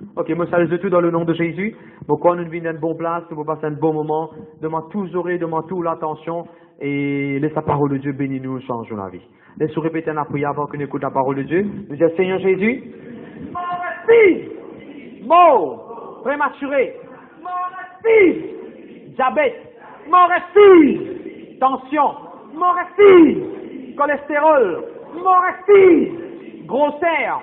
Ok, moi salue tout dans le nom de Jésus. Bon, quand nous venons d'une bonne place, nous passons un bon moment. Demande tous oreilles, demande tout l'attention. Et laisse la parole de Dieu bénir nous, change la vie. Laisse-nous répéter la prière avant que nous écoutons la parole de Dieu. Nous disons, Seigneur Jésus, mort, prématuré, diabète, tension, cholestérol, grosseur,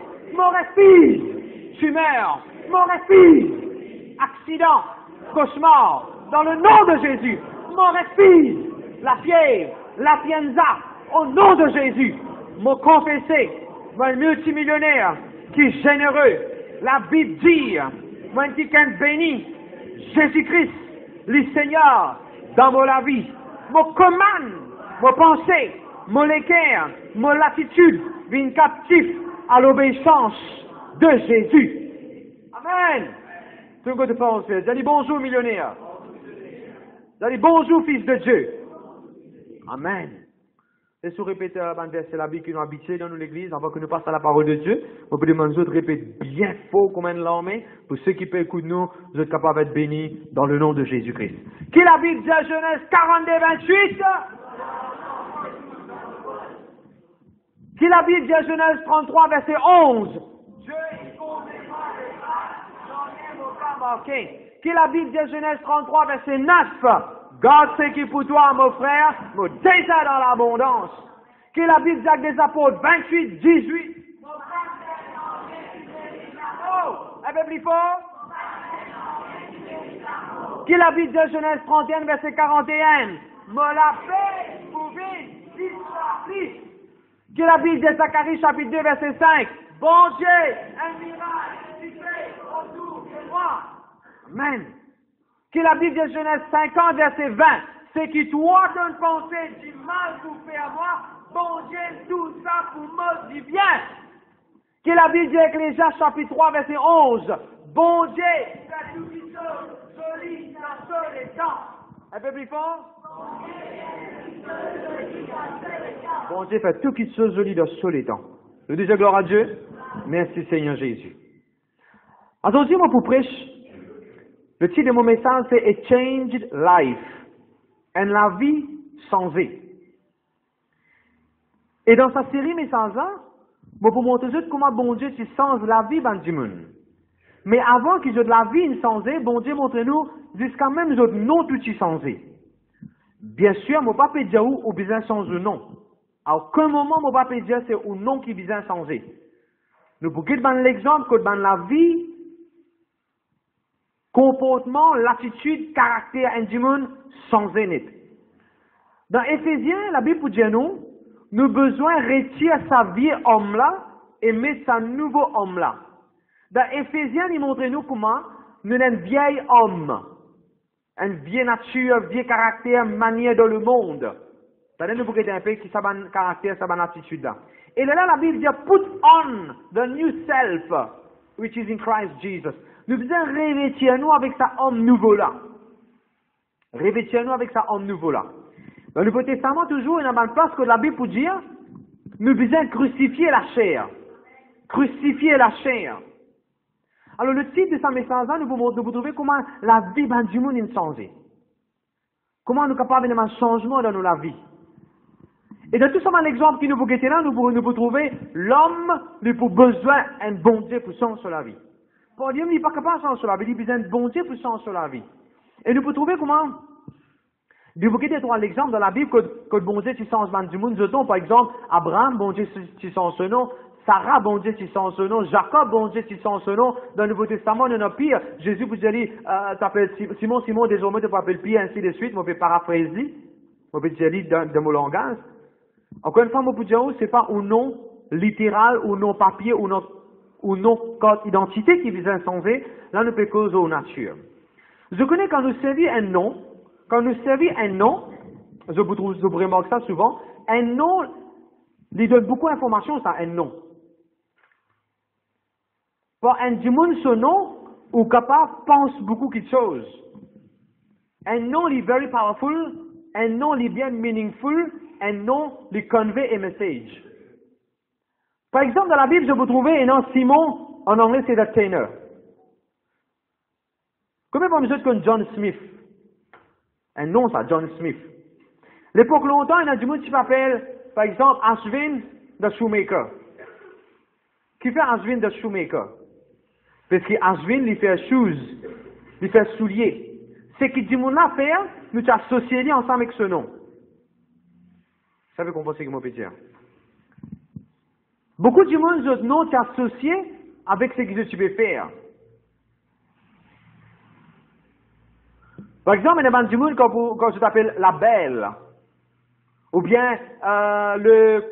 tumeur, accident, cauchemar, dans le nom de Jésus, la fièvre, l'influenza, au nom de Jésus, mon confessé, mon multimillionnaire, qui est généreux, la Bible dit, mon qui est béni, Jésus-Christ, le Seigneur, dans mon vie, mon commande, mon pensée, mon équerre, mon latitude, vient captif à l'obéissance de Jésus. Amen. Tout le monde de français. Allez, bonjour millionnaire. Allez, bonjour fils de Dieu. Amen. Laissez-nous répéter un verset la Bible qui nous a habitués dans l'église avant que nous passions à la parole de Dieu. Vous pouvez demander aux autres répéter bien fort comme un l'armée. Pour ceux qui peuvent écouter nous, vous êtes capables d'être bénis dans le nom de Jésus-Christ. Qui la Bible dit à Genèse 42, 28? Qui la Bible dit à Genèse 33, verset 11? Dieu est complètement j'en ai aucun marqué. Qui la Bible dit à Genèse 33, verset 9? Garde ce qui est pour toi, mon frère, me déjà dans l'abondance. Qui la Bible dit à des apôtres 28, 18? Oh, un peu plus fort. Qui la Bible dit à Genèse 31, verset 41? Me la paix pouvait disparaître. Qui la Bible dit à Zacharie, chapitre 2, verset 5? Bon Dieu, un miracle, tu fais autour de moi. Amen. Qui la Bible de Genèse 50, verset 20, c'est qui toi donne pensée du mal pour faire moi, bon Dieu, tout ça pour moi du bien. Qui la Bible de Ecclésiaste, chapitre 3, verset 11, bon Dieu, fait tout qui chose jolie dans tous les temps. Un peu plus fort? Bon Dieu fait tout qui soit joli dans tous les temps. Nous disons gloire à Dieu. Merci Seigneur Jésus. Aujourd'hui, moi pour prêcher, le titre de mon message, c'est A Changed Life. La vie changée. Et dans sa série message, je vais vous montrer comment bon Dieu change la vie dans le monde. Mais avant que de la vie changée, bon Dieu montre-nous jusqu'à même nous non tout changé. Bien sûr, je ne vais pas dire où au besoin changer le nom. À aucun moment, je ne vais pas dire c'est au nom qui besoin changer. Nous pouvons dans l'exemple que dans la vie, comportement, l'attitude, caractère individuel changé net. Dans Éphésiens, la Bible dit nous, nous avons besoin de retirer sa vie homme là et mettre sa nouveau homme là. Dans Éphésiens, il montre nous comment nous sommes un vieil homme, une vieille nature, un vieil caractère, manière dans le monde. Ça nous pour un peu qui ça ban caractère, ça ban attitude là. Et là, la Bible dit put on the new self, which is in Christ Jesus. Nous devons revêtir nous avec sa homme nouveau là. Revêtir nous avec sa homme nouveau là. Dans le Nouveau Testament, toujours, il y a une place que la Bible peut dire, nous devons crucifier la chair. Crucifier la chair. Alors, le titre de ce message-là, nous vous trouver comment la vie du monde est changée. Comment nous sommes capables d'avoir un changement dans notre vie. Et dans tout ça, l'exemple qui nous vous guettez là, nous vous trouver l'homme, lui pour besoin d'un bon Dieu pour changer la vie. Pour Dieu, il n'est pas capable de changer la vie, il a besoin de bon Dieu pour changer la vie. Et nous pouvons trouver comment, de vous guetter l'exemple dans la Bible que bon Dieu qui change du monde. Nous par exemple, Abraham, bon Dieu qui change son nom, Sarah, bon Dieu qui change son nom, Jacob, bon Dieu qui change son nom. Dans le Nouveau Testament, il y en a pire. Jésus vous dit, t'appelles Simon, désormais tu t'appelles Pierre, ainsi de suite. Je vais paraphraser, je vais dire dans mon langage. Encore une fois, je peux dire, c'est pas un nom littéral, ou non papier, ou non code identité qui vise à changer. Là, nous peut causer aux nature. Je connais quand nous servons un nom, je vous remarque ça souvent, un nom, il donne beaucoup d'informations, ça, un nom. Pour un monde, ce nom, ou capable, pense beaucoup de choses. Un nom, il est very powerful, un nom, il est bien meaningful, un nom, il convey a message. Par exemple, dans la Bible, je vous trouvez un nom Simon, en anglais, c'est the trainer. Combien de vous connaissez John Smith? Un nom ça, John Smith. L'époque longtemps, il y a du monde qui s'appelle, par exemple, Ashwin the Shoemaker. Qui fait Ashwin the Shoemaker? Parce qu'Ashwin, il fait shoes, il fait souliers. C'est qui dit mon affaire, nous t'associons ensemble avec ce nom. Vous savez comprendre ce que je peux dire? Beaucoup de monde, ce nom t'associé avec ce que tu peux faire. Par exemple, il y a du monde quand tu t'appelles la belle. Ou bien le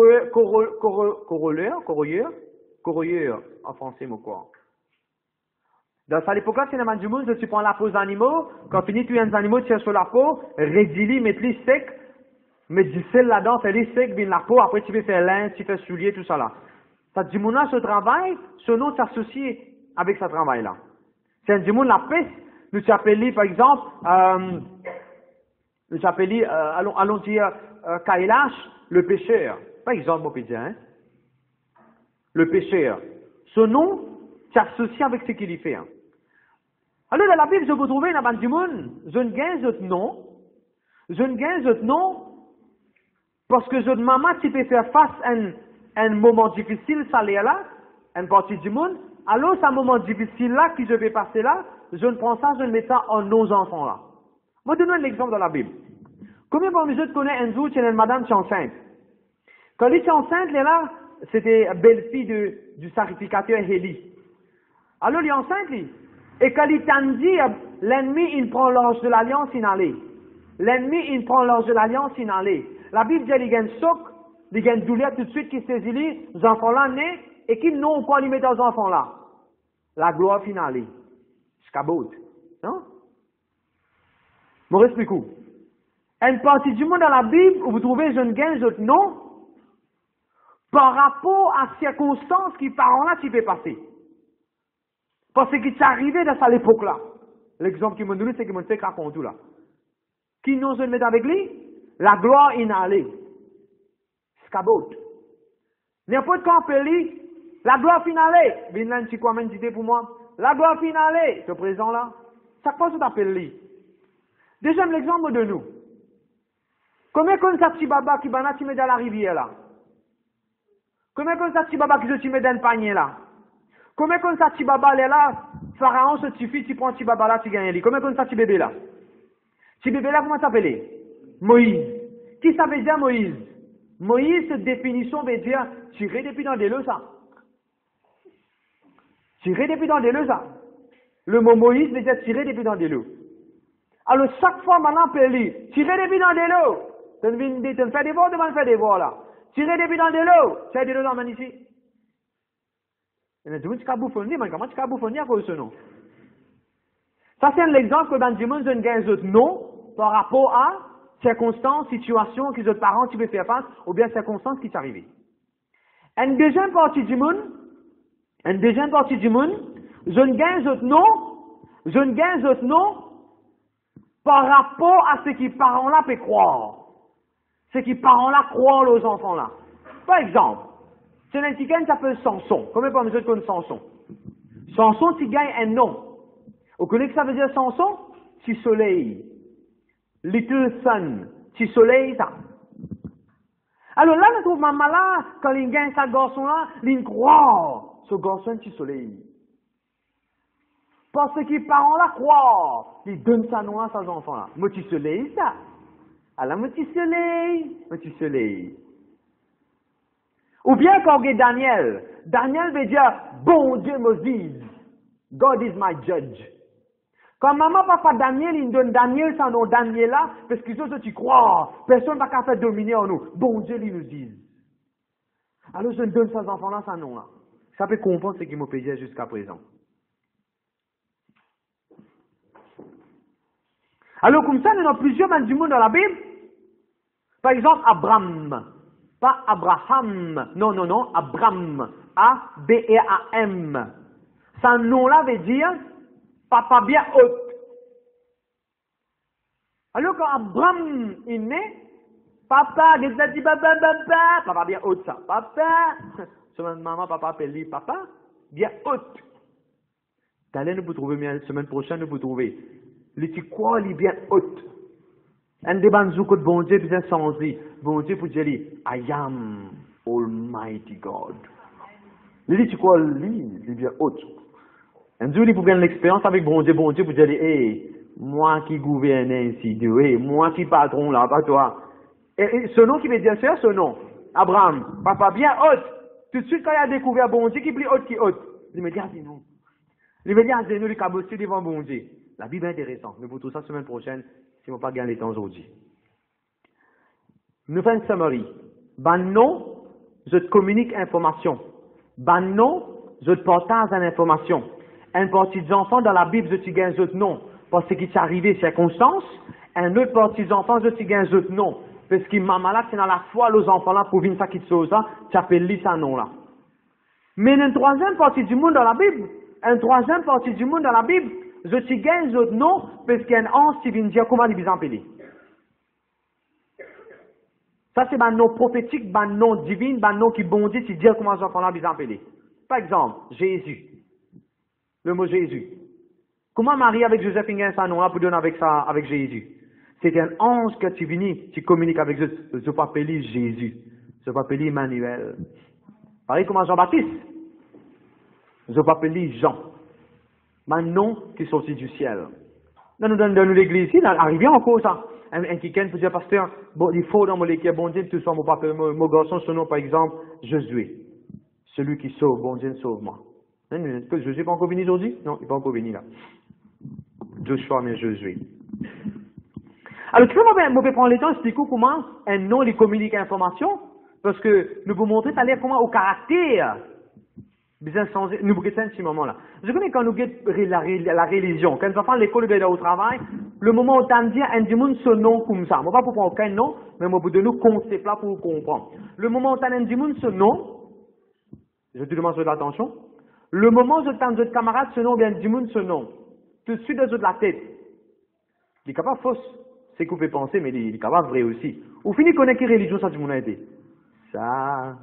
corroyeur, en français, mais quoi. Dans cette époque-là, c'est le du monde, tu prends la peau des animaux, quand fini, tu as des animaux, tu cherches la peau, rédis-les, mets-les secs, mets du sel là-dedans, fais-les secs, viens la peau, après tu peux faire linge, tu fais soulier, tout ça là. Ça du monde là, ce travail, ce nom s'associe avec ce travail-là. C'est un du monde la peste, nous t'appelons, par exemple, nous t'appelons, allons dire, Kailash, le pêcheur. Par exemple, on peut dire, hein? Le pêcheur. Ce nom s'associe avec ce qu'il y fait. Alors, dans la Bible, je vous trouve dans le monde, je ne gagne ce nom. Je ne gagne ce nom parce que je ne maman, tu peux faire face à un moment difficile, ça l'est là, une partie du monde. Alors, ce moment difficile là, que je vais passer là, je ne prends ça, je le mets ça en nos enfants là. Moi, donne un exemple dans la Bible. Combien de vous connaissez un jour, tu es une madame qui est enceinte? Quand elle est enceinte, elle est là, c'était belle-fille du sacrificateur Élie. Alors, elle est enceinte, lui. Et quand il t'a dit, l'ennemi, il prend l'ange de l'alliance, il allait. L'ennemi, il prend l'ange de l'alliance, il allait. La Bible dit, il y a un choc, il y a une douleur tout de suite qui saisit les enfants-là nés, et qui n'ont pas les mettre aux enfants-là. La gloire finale. Scabot. Non? Je m'explique où? Une partie du monde dans la Bible où vous trouvez je ne gagne d'autres noms par rapport à circonstances qui par là tu peux passer. Parce que c'est arrivé dans cette époque-là. L'exemple qui m'a donné, c'est qu'il m'a fait raconter là. Qui nous se met avec lui? La gloire inhalée. Scabot. N'importe quand on peut lire, la gloire finale. Viens tu quoi même pour moi? La gloire finale. Ce présent là. Chaque fois que tu t'appelles lui. Deuxième l'exemple de nous. Combien de ça petit baba qui bana tu mets dans la rivière là? Combien de ça petit baba qui tu mets dans le panier là? Combien de ça petit baba là? Pharaon se suffit, tu prends petit baba là, tu gagnes lui. Combien de ça petit bébé là? Petit bébé là, comment s'appelle? Moïse. Qui ça veut dire Moïse? Moïse, cette définition veut dire tirer depuis dans des l'eau ça. Tirer depuis dans des l'eau ça. Le mot Moïse veut dire tirer depuis dans des l'eau. Alors chaque fois maintenant appelé, tirer depuis dans des l'eau. Tu me fais des voix, tu me fais des voix là. Tirer depuis dans de l'eau. Tu as des l'eau dans le ici. Il y a des gens qui ont bouffonné, mais comment tu as bouffonné à cause de ce nom? Ça, c'est l'exemple que dans le monde, je ne gagne d'autres noms par rapport à circonstances, situations que les parents tu peux faire face, ou bien circonstances qui t'arrivent. Une deuxième partie du monde, je ne gagne d'autres noms, par rapport à ce qui parents là peuvent croire. Ce qui parents là croient aux enfants là. Par exemple, c'est un petit gars qui s'appelle Samson. Combien de vous connaissez Samson? Samson, tu gagnes un nom. Vous connaissez ce que ça veut dire Samson? Petit soleil. Little sun. Petit soleil, ça. Alors là, on trouve maman là, quand il gagne ce garçon là, il croit ce garçon petit soleil. Parce que les parents là croient, ils donnent ça nom à ses enfants là. Mon petit soleil, ça. Alors, mon petit soleil. Ou bien quand on regarde Daniel, Daniel veut dire, bon Dieu me vise. God is my judge. Quand maman, papa Daniel, il donne Daniel, ça nom Daniel là, parce que ça, tu crois, personne ne va faire dominer en nous. Bon Dieu, il nous dit. Alors, je donne ces enfants là, ça nom là. Ça peut comprendre ce qu'il m'a payé jusqu'à présent. Alors, comme ça, il y en a plusieurs même du monde dans la Bible. Par exemple, Abraham. Pas Abraham. Non, Abraham. A-B-R-A-M. Ce nom-là veut dire papa bien haute. Alors, quand Abraham est né, papa, dit papa bien haute ça. Papa, maman, papa appelle lui papa, bien haute. T'allais nous pour trouver, mais la semaine prochaine, nous pour trouver. Les petits quoi, ils bien hautes. Un des banzous que bon Dieu, bien sans lui. Bon Dieu pour dire, I am Almighty God. Les petits quoi, lui, il bien haute. Un jour, il faut gagner l'expérience avec bon Dieu pour dire, hey, moi qui gouverne ici, Dieu, hey, moi qui patron là, pas toi. Et ce nom qui veut dire ça, ce nom, Abraham, papa bien haute. Tout de suite, quand il a découvert bon Dieu qui est plus haute qui haute, il me dit, ah, non. Il me dit, ah, c'est nous, les cabossés devant bon Dieu. La Bible est intéressante. Nous vous tout ça la semaine prochaine, si on ne va pas gagner le temps aujourd'hui. Nous faisons une summary. Ben non, je te communique information. Ben non, je te partage une information. Un petit enfant dans la Bible, je te gagne autre nom. Parce qu'il t'est arrivé circonstance. Un autre petit enfant, je te gagne autre nom. Parce que maman là, c'est dans la foi, les enfants là, pour venir ça qui te sauve ça, tu appelles lui ça nom là. Mais une troisième partie du monde dans la Bible, une troisième partie du monde dans la Bible, je te gagne autre nom, parce qu'il y a un ange qui vient dire comment il vient appeler. Ça, c'est un nom prophétique, un nom divin, un nom qui bondit, qui dit comment les enfants là vient appeler. Par exemple, Jésus. Le mot Jésus. Comment Marie avec Joseph a un nom là pour donner avec ça, avec Jésus? C'est un ange que tu viens, tu communiques avec Jésus. Je peux appeler Jésus. Je peux appeler Emmanuel. Pareil comme Jean-Baptiste. Je peux appeler Jean. Un nom qui est sorti du ciel. Dans l'église ici, arrivé encore ça. Un quelqu'un peut dire, pasteur, bon, il faut dans mon équipe, bon Dieu, tout ça, mon garçon, son nom, par exemple, Josué. Celui qui sauve, bon Dieu, sauve-moi. Est-ce que Josué n'est pas encore venu aujourd'hui? Non, il n'est pas encore venu là. Joshua, mais Josué. Alors, tu peux me prendre le temps d'expliquer comment un nom il communique information, parce que nous vous montrer comment au caractère, bien changer, nous brûlons un petit moment là. Je connais quand nous guettons la religion, quand nous enfants à l'école ou au travail, le moment où on dit un monde ce nom comme ça. Moi pas pour prendre aucun nom, mais moi pour donner nous concept là pour comprendre. Le moment où on dit monde ce nom, je te demande de l'attention. Le moment où je tente votre camarade ce nom, bien du monde ce nom. Tout de suite de la tête. Il est capable fausse. C'est qu'on peut penser, mais il est capable vrai aussi. Ou fini connaître quelle religion ça du monde a été. Ça.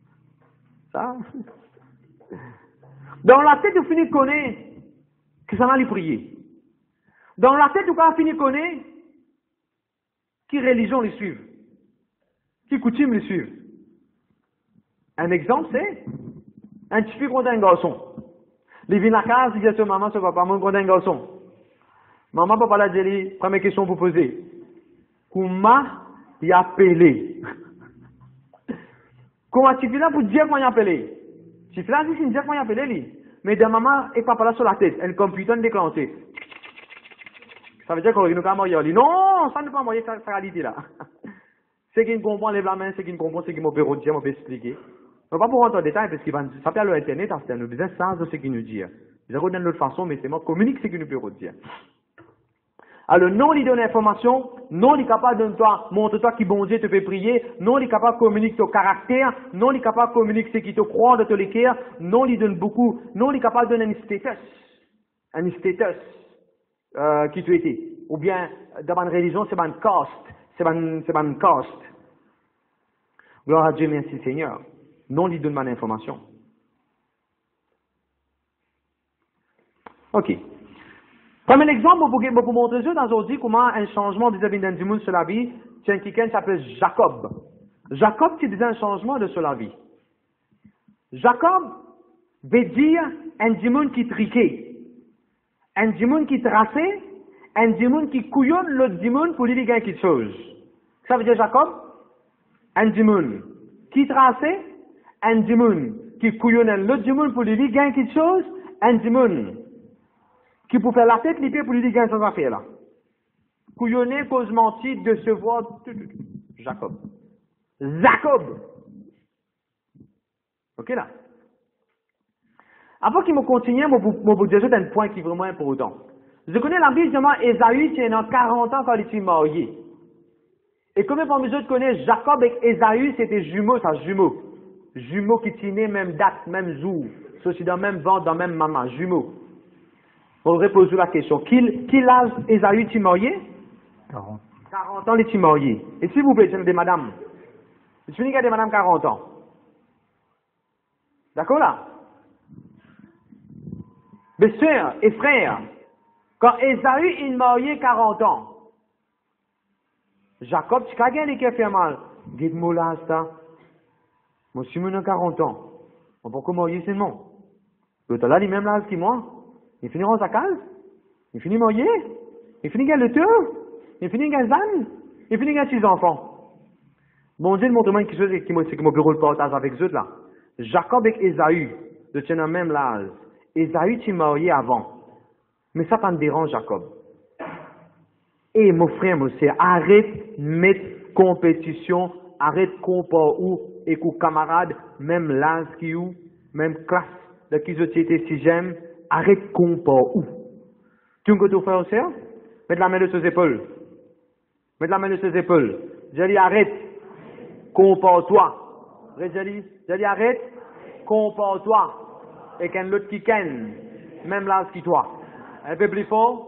Dans la tête, vous finissez de connaître que ça va lui prier. Dans la tête, vous finissez de connaître qui religion les suivent, qui coutume les suivent. Un exemple, c'est un petit fille contre un garçon. Il vient à la case, il dit à sa maman, son papa, moi contre un garçon. Maman, papa l'a dit, première question pour poser. Comment il a appelé? Comment tu fais là pour dire comment il a appelé? Tu fais là, c'est dire comment il a appelé, lui. Mais de maman et papa là sur la tête, un computer déclenché. Ça veut dire qu'on ne peut pas mourir. Non, ça ne peut pas mourir, ça réalité là. C'est qui comprend, lève la main, c'est qui comprend, c'est qui m'a peut redire, m'a peut expliquer. On va pas pour rentrer en détail parce qu'il va ça peut aller à l'internet, c'est un business sens de ce qu'il nous dit. Ils redonnent de l'autre façon, mais c'est moi communique ce qu'il nous peut redire. Alors, non, il donne l'information, non, il est capable de toi, montre-toi qui bon Dieu te fait prier, non, il est capable de communiquer ton caractère, non, il est capable de communiquer ce qui te croit de te l'écrire, non, il donne beaucoup, non, il est capable de donner un status, qui tu étais. Ou bien, dans une religion, c'est un caste, c'est un caste. Gloire à Dieu, merci Seigneur. Non, il donne une information. Ok. Comme un exemple, pour vous montrer ça aujourd'hui comment un changement vis-à-vis d'un monde sur la vie, c'est quelqu'un qui s'appelle Jacob. Jacob qui disait un changement de sur la vie. Jacob veut dire un monde qui triquait, un monde qui traçait, un monde qui couillonne l'autre monde pour lui dire quelque chose. Ça veut dire Jacob? Un monde qui traçait, un monde qui couillonne l'autre monde pour lui dire quelque chose, un monde qui pour faire la tête l'épée pour lui dire qu'il y a une affaire là. Couillonner, cause mentir, décevoir, Jacob. Ok là? Avant qu'il me continue, je vais vous dire un point qui est vraiment important. Je connais la Bible, justement, Ésaü, qui est dans 40 ans quand il s'est marié. Et combien parmi les autres connaissent Jacob et Ésaü, c'était jumeaux, ça, jumeaux. Jumeaux qui tenaient même date, même jour. Ceux-ci dans même ventre, dans même maman, jumeaux. On repose la question. Quel âge Ésaü est marié? 40. 40 ans, il est marié. Et s'il vous plaît, c'est des madames. Je suis des madames 40 ans. D'accord là? Mes sœurs et frères, quand Ésaü il marié 40 ans, Jacob, tu as gagné qui fait mal. Dites-moi là, ça. Moi, je suis maintenant 40 ans. On peut comment marier seulement. L'autre là, il même l'âge que moi. Il finit en sa case. Il finit marié. Il finit avec le tour. Il finit avec un zan. Il finit avec 6 enfants. Bon Dieu, montre-moi quelque chose qui mon bureau le partage avec eux là. Jacob et Ésaü, de tiennent le même âge. Ésaü, tu es marié avant. Mais ça, ça me dérange, Jacob. Et mon frère, mon sœur, arrête de mettre compétition, arrête de comparer ou et qu'aux camarades, même l'âge qui ou, même classe de qui je étais si j'aime, arrête de comparer ou. Tu veux que tu frère, sœur? Mets la main de ses épaules. Mets la main de ses épaules. J'ai dit arrête, compare-toi. J'ai dit arrête, compare-toi. Et qu'un autre qui ken, même l'âge qui toi. Un peu plus fort.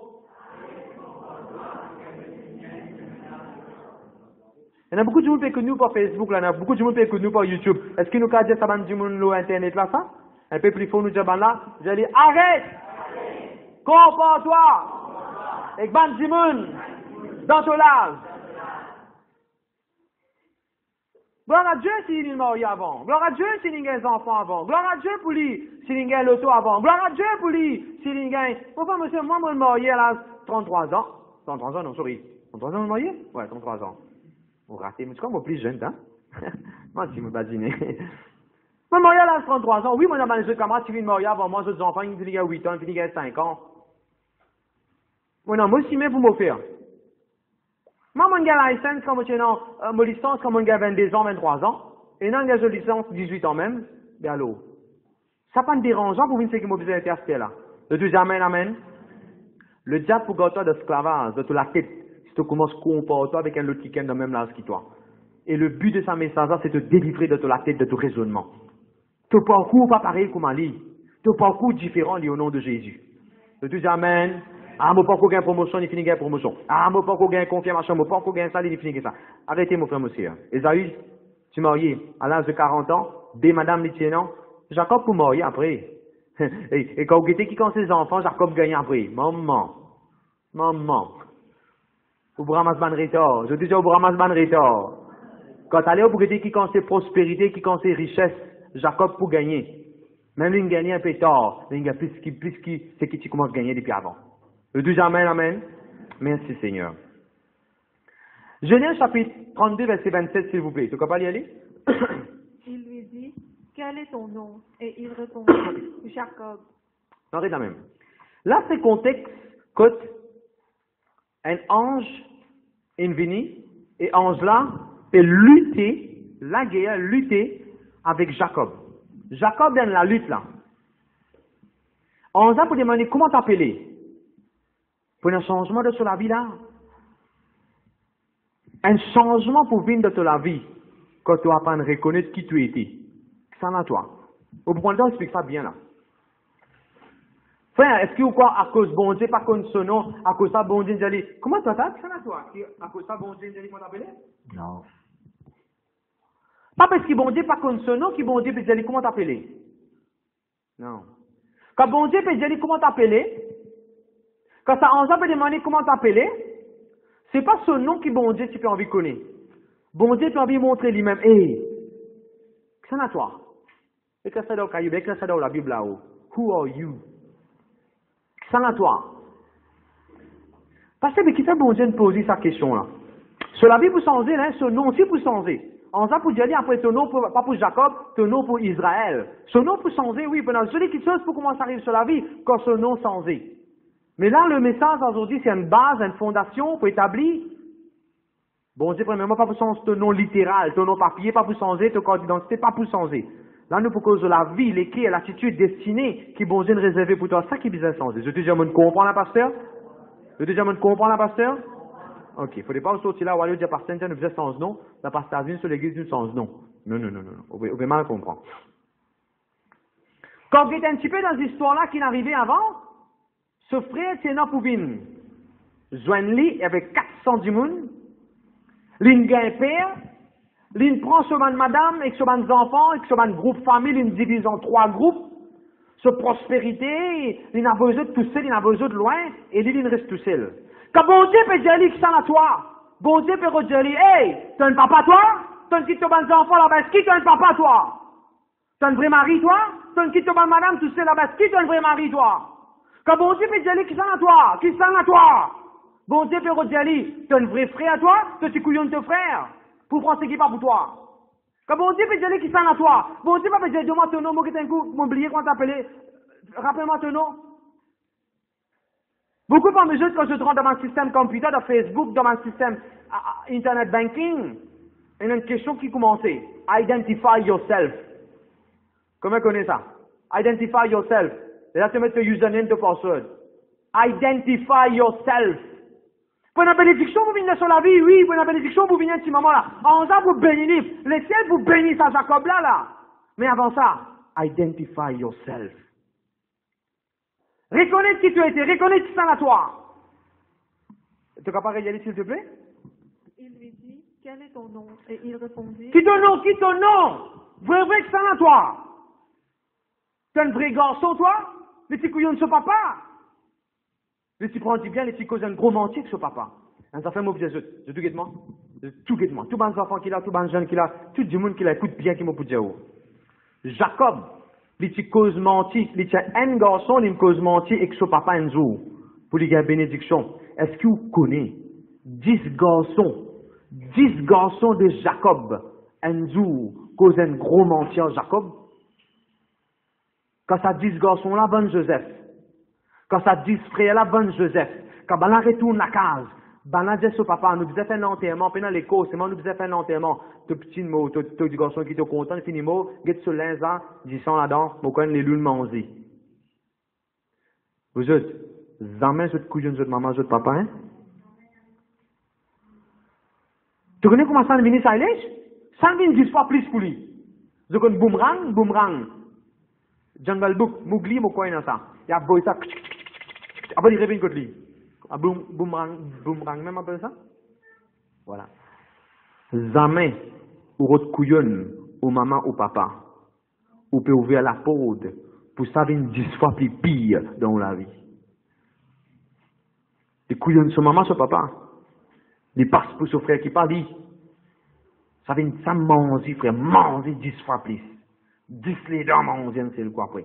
Il y en a beaucoup de gens qui écoutent nous par Facebook, là, il y en a beaucoup de gens qui écoutent nous par YouTube. Est-ce que nous avons dit ça du monde sur Internet là, ça? Un peu plus fort, nous disons là, j'ai dit arrête! Compare-toi! Et ban du monde dans ton âge. Gloire à Dieu s'il est marié avant. Gloire à Dieu s'il y a des enfants avant. Gloire à Dieu pour lui s'il y a l'auto avant. Gloire à Dieu pour lui s'il y a... Pourquoi, monsieur, moi, je suis marié à l'âge 33 ans. 33 ans, non, sorry. 33 ans, je suis marié? Ouais, 33 ans. Vous ratez, mais c'est comme moi plus jeune, hein? Moi, si vous badinez. Moi, marié à l'âge 33 ans. Oui, moi, dans les autres camarades, qui viennent marier avant moi, les enfants, ils finissent à 8 ans, ils finissent à 5 ans. Oui, non, moi, si même pour m'offrir. Moi, j'ai une licence, comme je mon licence, comme j'ai 22 ans, 23 ans. Et non, j'ai une licence 18 ans même. Bien, alors. Ça pas dérangeant pour une ce qui m'a besoin d'interpréter là. Le deuxième, amen, amen. Le diable pour gâter d'esclavage, de toute la tête. Si tu commences à comporter avec un autre qui dans le même âge que toi. Et le but de sa message, c'est de te délivrer de toute la tête, de tout raisonnement. Tu parcours pas pareil comme Ali. Tu parcours différent au nom de Jésus. Le deuxième, amen. Ah, mon parcours gagne promotion, il finit gagne promotion. Ah, mon parcours gagne confirmation, mon parcours gagne ça, il finit gagne ça. Arrêtez, mon frère, monsieur. Esaü, tu es marié à l'âge de 40 ans, des madame Litiénan. Jacob pour marier après. Et quand vous guettez qui quand ses enfants, Jacob gagne après. Maman. Ou ramasse ban retard. Je dis au ramasse ban retard. Quand allez au guettez qui quand c'est prospérité, qui quand c'est richesse, Jacob pour gagner. Même lui, il gagne un peu tard. Mais il y a plus qui, c'est qui tu commences à gagner depuis avant. Le 12 amen, amen. Merci Seigneur. Genèse chapitre 32, verset 27, s'il vous plaît. Tu peux pas y aller? Il lui dit, quel est ton nom? Et il répondit, Jacob. Arrête la même. Là, c'est contexte, quand un ange est venu, et ange là, est lutter, la guerre, lutter avec Jacob. Jacob est dans la lutte là. Ange a pour demander comment t'appeler. Pour un changement de la vie là. Un changement pour venir de la vie. Quand tu apprends à reconnaître qui tu étais. Ça là toi. Au point de explique ça bien là. Frère, est-ce que vous croyez à cause bon Dieu, pas contre son nom, à cause ça bon Dieu, dit, comment tu t'appelles ça là toi? À cause ça bon Dieu, dit, comment t'appelles? Non. Pas parce que bon Dieu, pas contre son nom, qui bon Dieu peut dire comment t'appeler? Non. Quand bon Dieu peut dire comment t'appeler, quand ça en peut demander comment t'appeler, c'est pas ce nom qui bon Dieu tu peux envie de connaître. Bon Dieu tu as envie de montrer lui-même. Hey, c'est à toi. Et que ça dans Caillou, et que ça dans la Bible là-haut. Who are you? C'est à toi. Parce que qui fait bon Dieu de poser sa question là. Sur la Bible pour changer, hein, ce nom aussi pour changer. En ça pour dire après ce nom pas pour Jacob, ce nom pour Israël. Ce nom pour changer, oui, pendant celui qui chose pour comment ça arrive sur la vie, quand ce nom changé. Mais là, le message aujourd'hui, c'est une base, une fondation pour établir. Bon Dieu, premièrement, pas pour changer ton nom littéral, ton nom papier, pas pour changer ton code d'identité, pas pour changer. Là, nous, pour cause de la vie, l'écrit et l'attitude destinée qui bon Dieu nous réservé pour toi, ça qui est besoin de changer. Je te dis, on comprend la pasteur? Je te dis, on comprend la pasteur? Ok, il ne faudrait pas sortir là où aller dire, pasteur, nous faisons sans nom, la pasteur vient sur l'église, nous sans nom. Non. On peut mal comprendre. Quand vous êtes un petit peu dans cette histoire-là qui n'arrivait avant, ce frère, c'est un pouvine. Joigne-lui avec 400 du monde. L'une gagne père. L'une prend ce man madame, avec ce man enfants, avec ce man groupe famille, l'une divise en 3 groupes. Sa prospérité, il n'a besoin de tout seul, il n'a besoin de loin, et lui, il reste tout seul. Quand bon Dieu peut dire qu'il s'en à toi, bon Dieu peut dire, hey, t'as un papa toi? T'as un qui te bonne enfant là-bas, qui t'as un papa toi? T'as un vrai mari toi? T'as un qui te bonne madame, tout seul là-bas, qui t'as un vrai mari toi? Quand bon Dieu peut dire qu'il s'en à toi, qu'il s'en à toi? Bon Dieu peut dire, t'as un vrai frère à toi? T'as un couillon de ton frère? Pour prendre ce qui pas pour toi. Quand bon Dieu peut dire qu'il s'en à toi, bon Dieu peut dire, donne-moi ton nom, moi qui t'ai un coup, m'oublier comment t'appelais, rappelle-moi ton nom. Beaucoup parmi eux, quand je rentre dans mon système computer, dans Facebook, dans mon système Internet banking, il y a une question qui commençait. Identify yourself. Comment connaît ça? Identify yourself. Et là, tu mets ton username, ton password. Identify yourself. Pour une bénédiction, vous venez sur la vie, oui, pour une bénédiction, vous venez à ce moment-là. En ça, vous bénissez. Les ciels vous bénissent à Jacob là. Mais avant ça, identify yourself. Reconnais qui tu étais, reconnais qui s'en à toi. Tu es capable de regarder, s'il te plaît? Il lui dit, quel est ton nom? Et il répondit, Qui ton nom, qui ton nom? Vrai qui s'en à toi. Tu es un vrai garçon, toi? Les petits couillons de ce papa. Les petits prends bien, les petits causes un gros mentier que ce papa. Ça fait mauvais de tout guette-moi. Tout guette-moi. Tout les enfants qu'il a, tout les jeunes qu'il a, tout le monde qu'il a, écoute bien qui m'a dit. Jacob, les petits causes mentis, les petits un garçon, les causes mentis et que ce papa un jour, pour les gars bénédiction. Est-ce que vous connaissez 10 garçons de Jacob, un jour, cause un gros mentier Jacob? Quand ça 10 garçons là, bonne Joseph. Quand ça 10 frères là, bonne Joseph. Quand on retourne la case, on dit au papa, nous faisait un enterrement, puis dans l'école, c'est moi, nous faisait un enterrement. Tout petit mot, tout du garçon qui était content, il finit mot, get sur l'instant, disant là-dedans, pourquoi les loups le manger. Vous êtes, jamais cette couillon de maman, de papa, hein? Tu connais comment ça vient ça lèche? Ça vient 10 fois plus pour lui. Tu connais boomerang. Jungle Book, Mowgli, mon coin dans ça. Il y a boy ça. Après, il revient contre lui. Boomerang, même appelle ça? Voilà. Jamais, ou votre couillonne, ou maman, ou papa, ou peut ouvrir la porte pour ça vient 10 fois plus pire dans la vie. Les couillonnes sur maman, sur papa. Les passe pour son frère qui parle, ça vient ça manger, frère, manger 10 fois plus. 10 les dents manger, c'est le quoi après.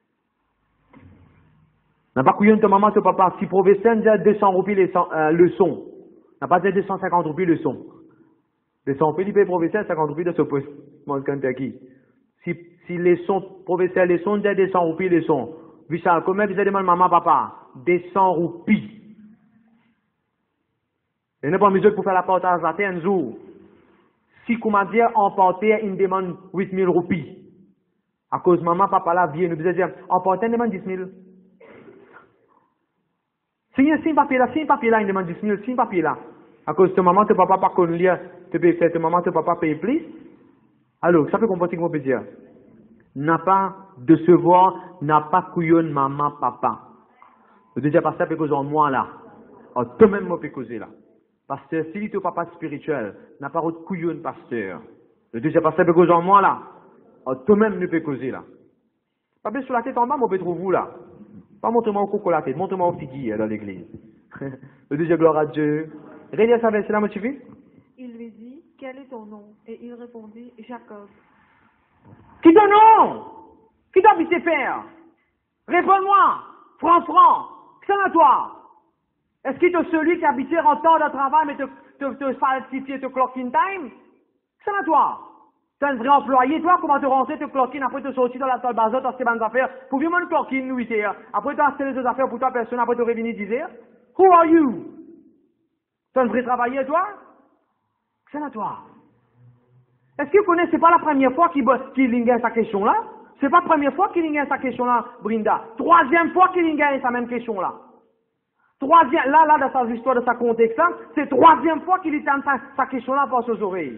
N'a pas couillonne ton maman, ton papa. Si professeur dit 200 roupies leçon, n'a pas dit 250 roupies leçon. 200 roupies, il paye professeur 50 roupies de ce poste. Mon Kentucky. Si leçon, professeur leçon dit 200 roupies leçon. Vissal, combien vous avez demandé maman, papa? 200 roupies. Il n'est pas mesure pour faire la partage à terre un jour. Si, comment dire, emporter une demande 8000 roupies. À cause maman, papa là, vient, nous disait dire, emporter une demande 10 000. Si un papier là, il demande 10 000, si un papier là. À cause de maman, ton papa pas qu'on lire, ton maman, ton papa paye plus. Alors, ça peut comprendre ce qu'on peut dire. N'a pas de devoir, n'a pas couillonne maman, papa. Le deuxième pasteur peut causer en moi là. Toi-même, moi, peut causer là. Pasteur, si tu es papa spirituel, n'a pas de couillonne, pasteur. Le deuxième pasteur peut causer en moi là. Toi-même, nous peut causer là. Pas bien sur la tête en bas, moi, peut trouver vous là. Pas montre-moi au coco la tête, montre-moi au figuier dans l'église. Le deuxième gloire à Dieu. Rélia ça verset là, me suffit? il lui dit, quel est ton nom? Et il répondit, Jacob. Qui ton nom? Qui t'a habité faire? Réponds-moi, franc. Qui s'en à toi? Est-ce qu'il est celui qui habitait en temps de travail, mais te falsifier te clocking time? Qui s'en à toi? Tu es un vrai employé, toi, comment te rentrer, te clocking, après te sortir dans la salle bazar, t'as ces bonnes affaires, pour vivre une clocking, 8 heures. Après, tu as installé tes affaires pour ta personne, après, tu revenir 10 heures. Who are you? Tu es un vrai travailleur, toi? Qui s'en à toi? Est-ce que vous connaissez, c'est pas la première fois qu'il lingue sa question là? C'est pas la première fois qu'il lingue sa question là, Brinda. Troisième fois qu'il lingue sa même question là. Troisième, là, dans sa histoire, de sa contexte là, c'est troisième fois qu'il entend sa question là par ses oreilles.